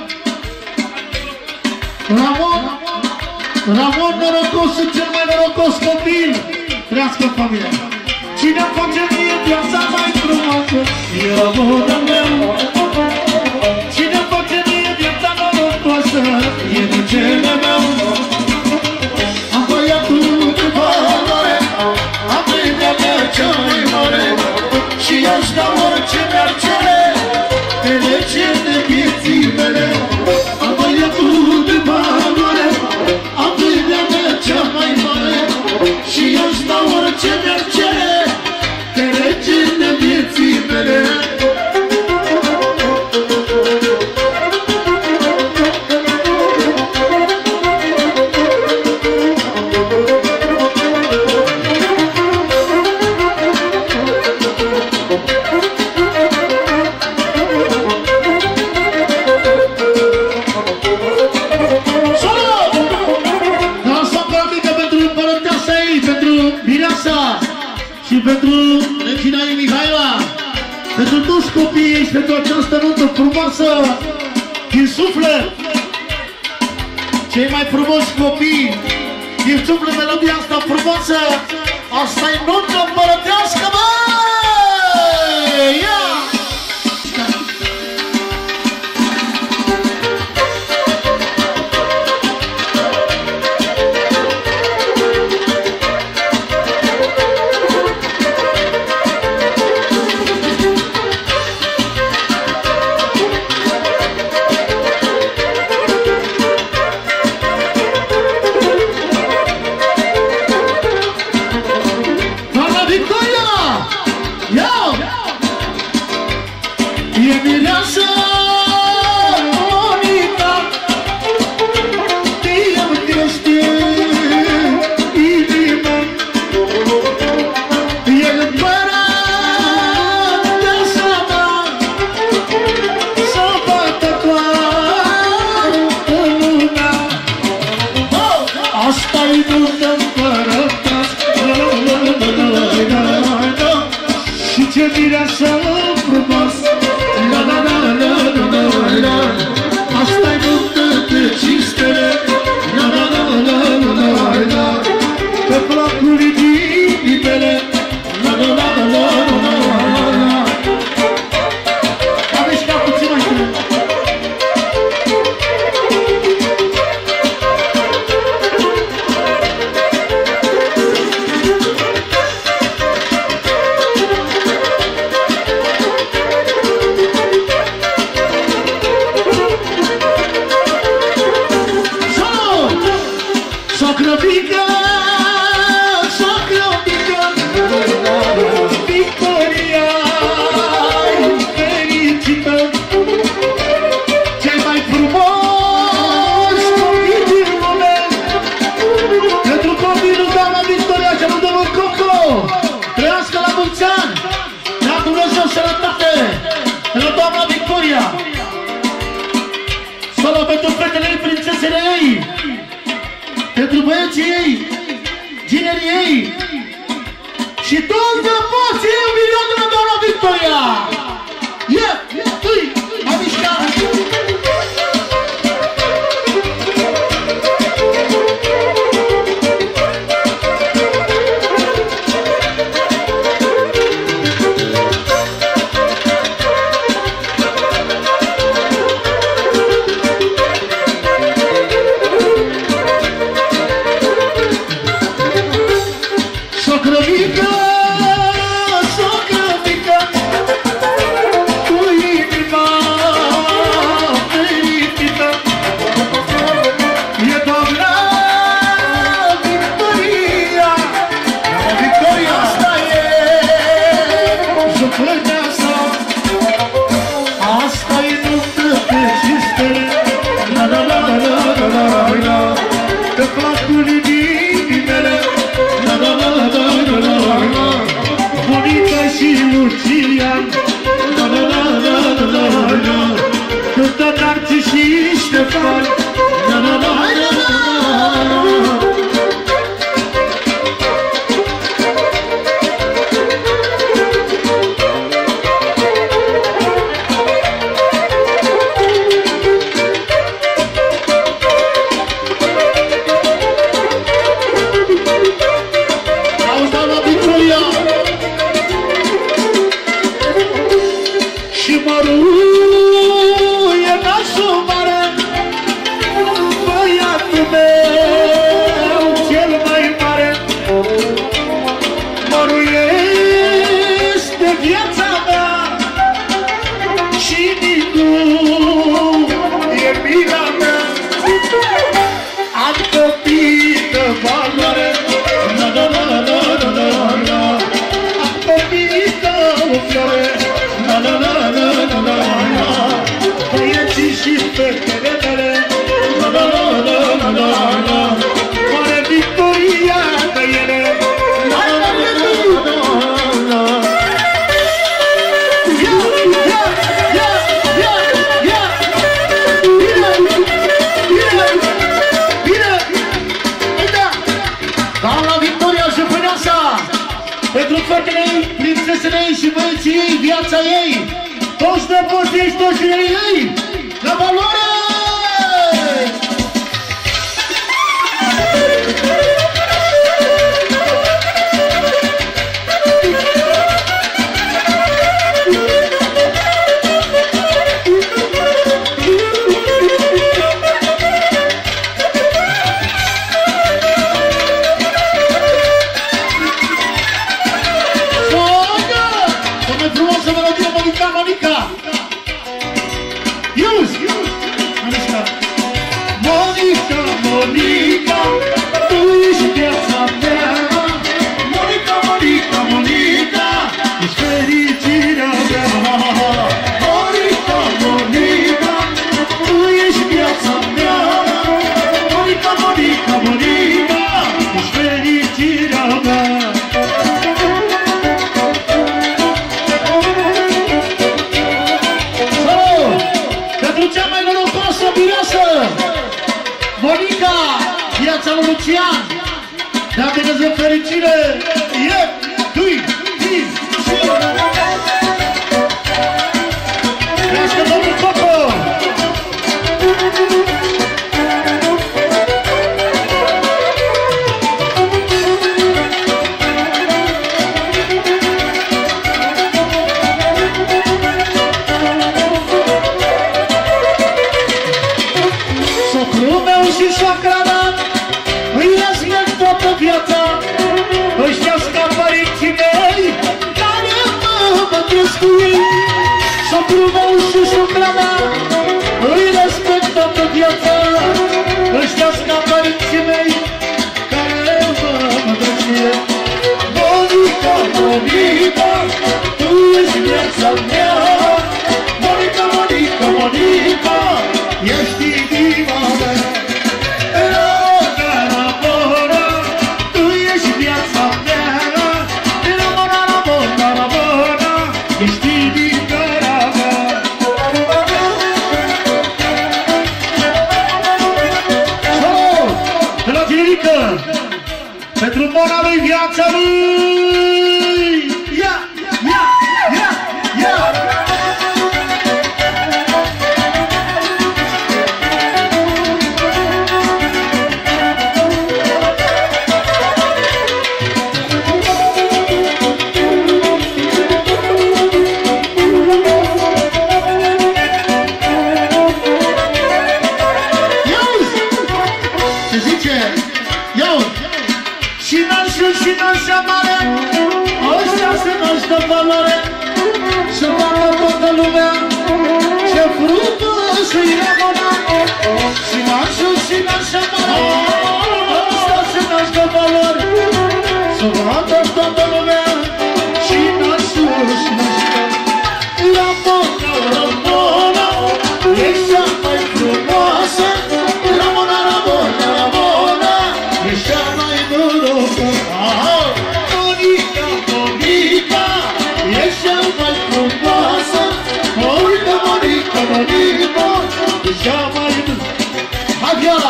Ramon, Ramon norocos și cel mai norocos copil. Trească familia. Cine face mie viața mai frumoasă, e Ramon al meu. Cine face mie viața norocoasă, e regele meu. Am băiatul de valoare, am vremea mea cea mai mare și aș da orice mi-ar cere de regele vieții mele. Am băiatul de valoare, am vremea mea cea mai mare și aș da orice mi-ar cere de regele vieții mele. Și pentru regina ei Mihaela, pentru toți copiii și pentru această nuntă frumoasă din suflet, cei mai frumoși copii din suflet, melodia asta frumoasă, asta-i nuntă împărătească, băi! Ia! Și ce mireasă frumos, la la la la. Angelica, cei mai frumoși copii din lume. Pentru copilul doamna Victoria, celul de lui Coco, trăiască la mulți ani, la Dumnezeu sănătate, pentru doamna Victoria. Solo pentru fetele ei, prințesele ei, pentru băieții ei, ginerii ei și toți nepoții un milion de la doamna Victoria. Yeah, yeah, ui, mai mișca. Monica, tu ești viața mea, Monica, nașul și nașa valori, stă să nașcă valori, să vadă toată lumea și nașul și nașa. Ramona, Ramona, ești cea mai frumoasă, Ramona, Ramona, Ramona, ești cea mai norocoasă. Monica, Monica, ești cea mai frumoasă, Monica, Monica, Monica, ești cea mai norocoasă. Hai, Viola!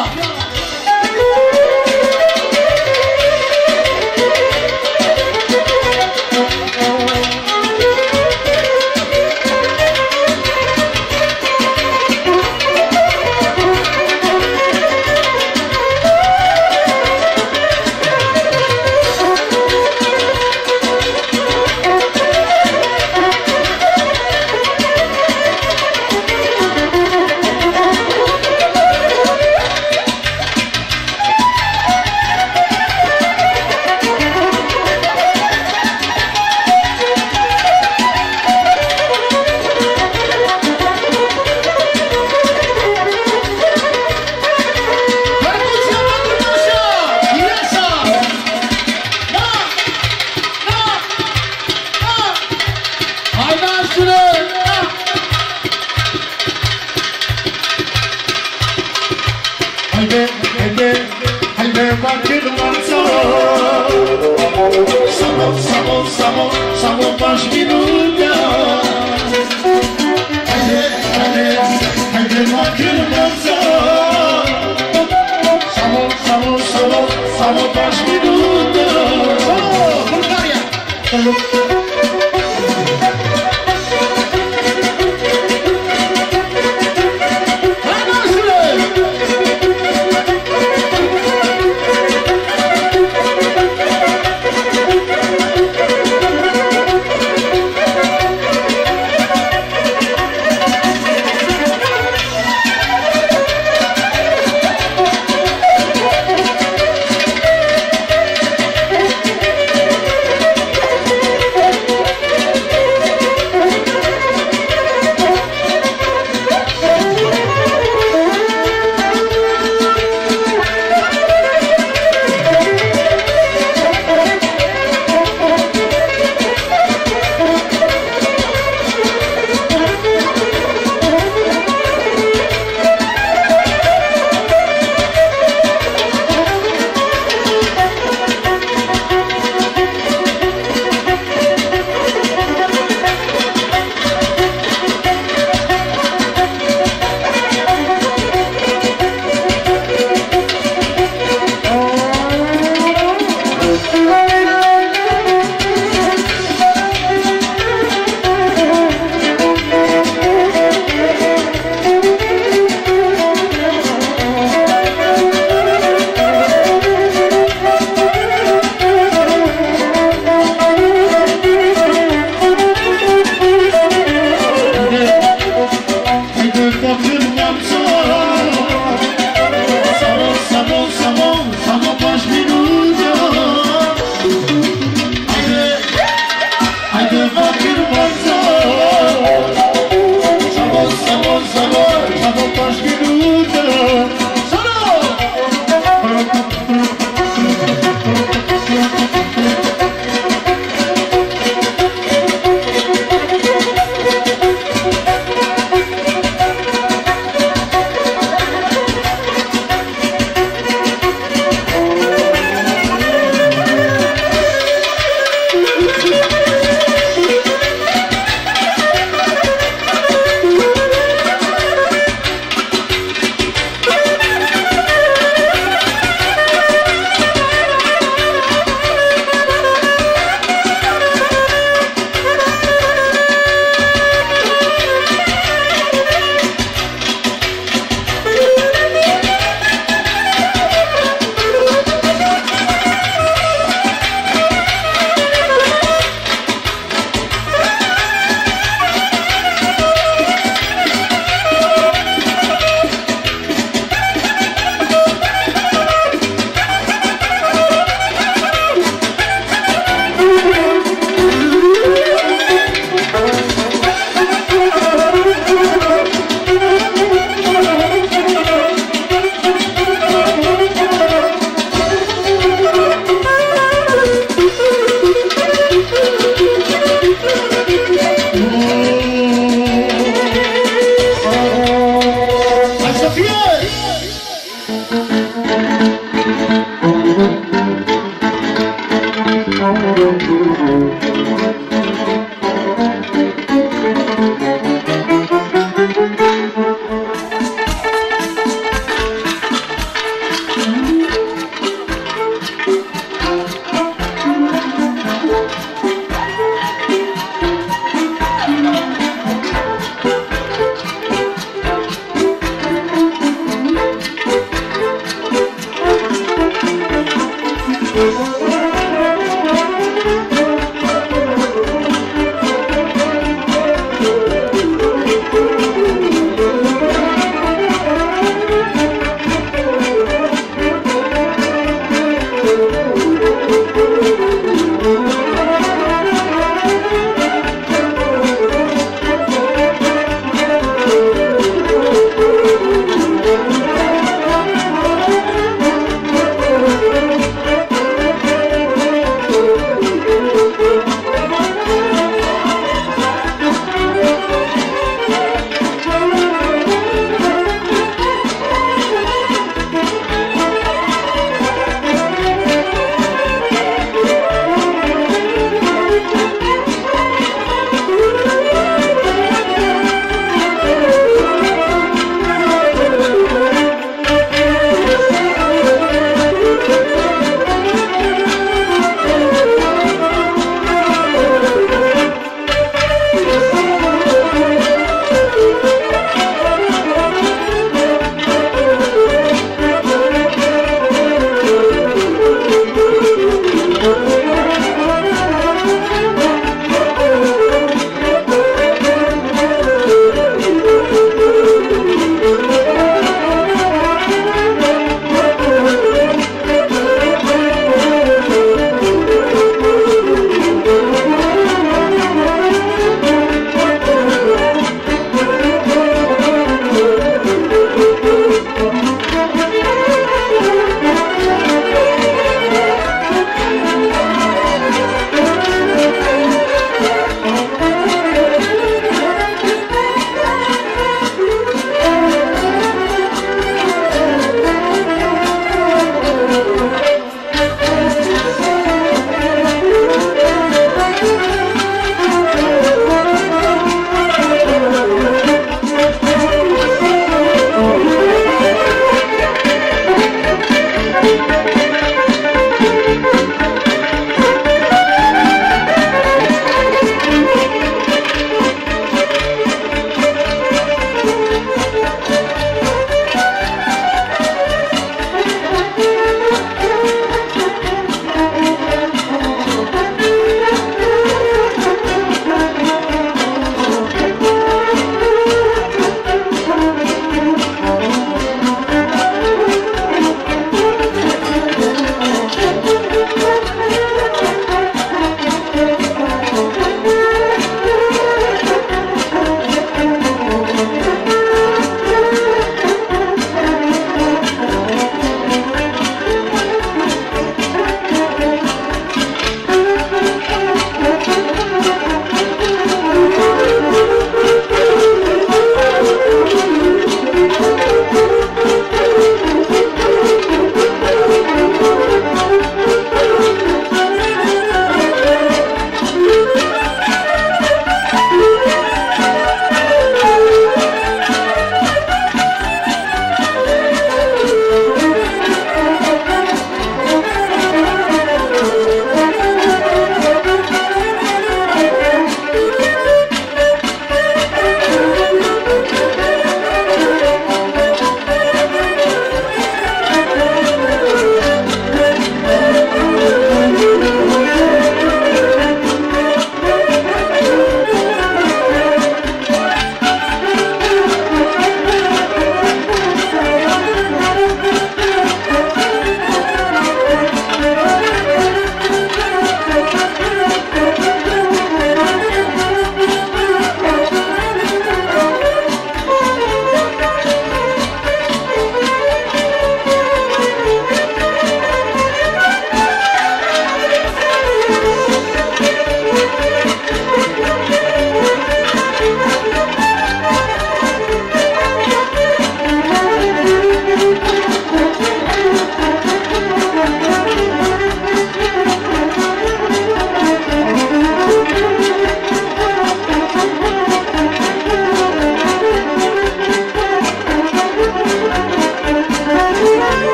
Samo, samo, samo, samo, samo,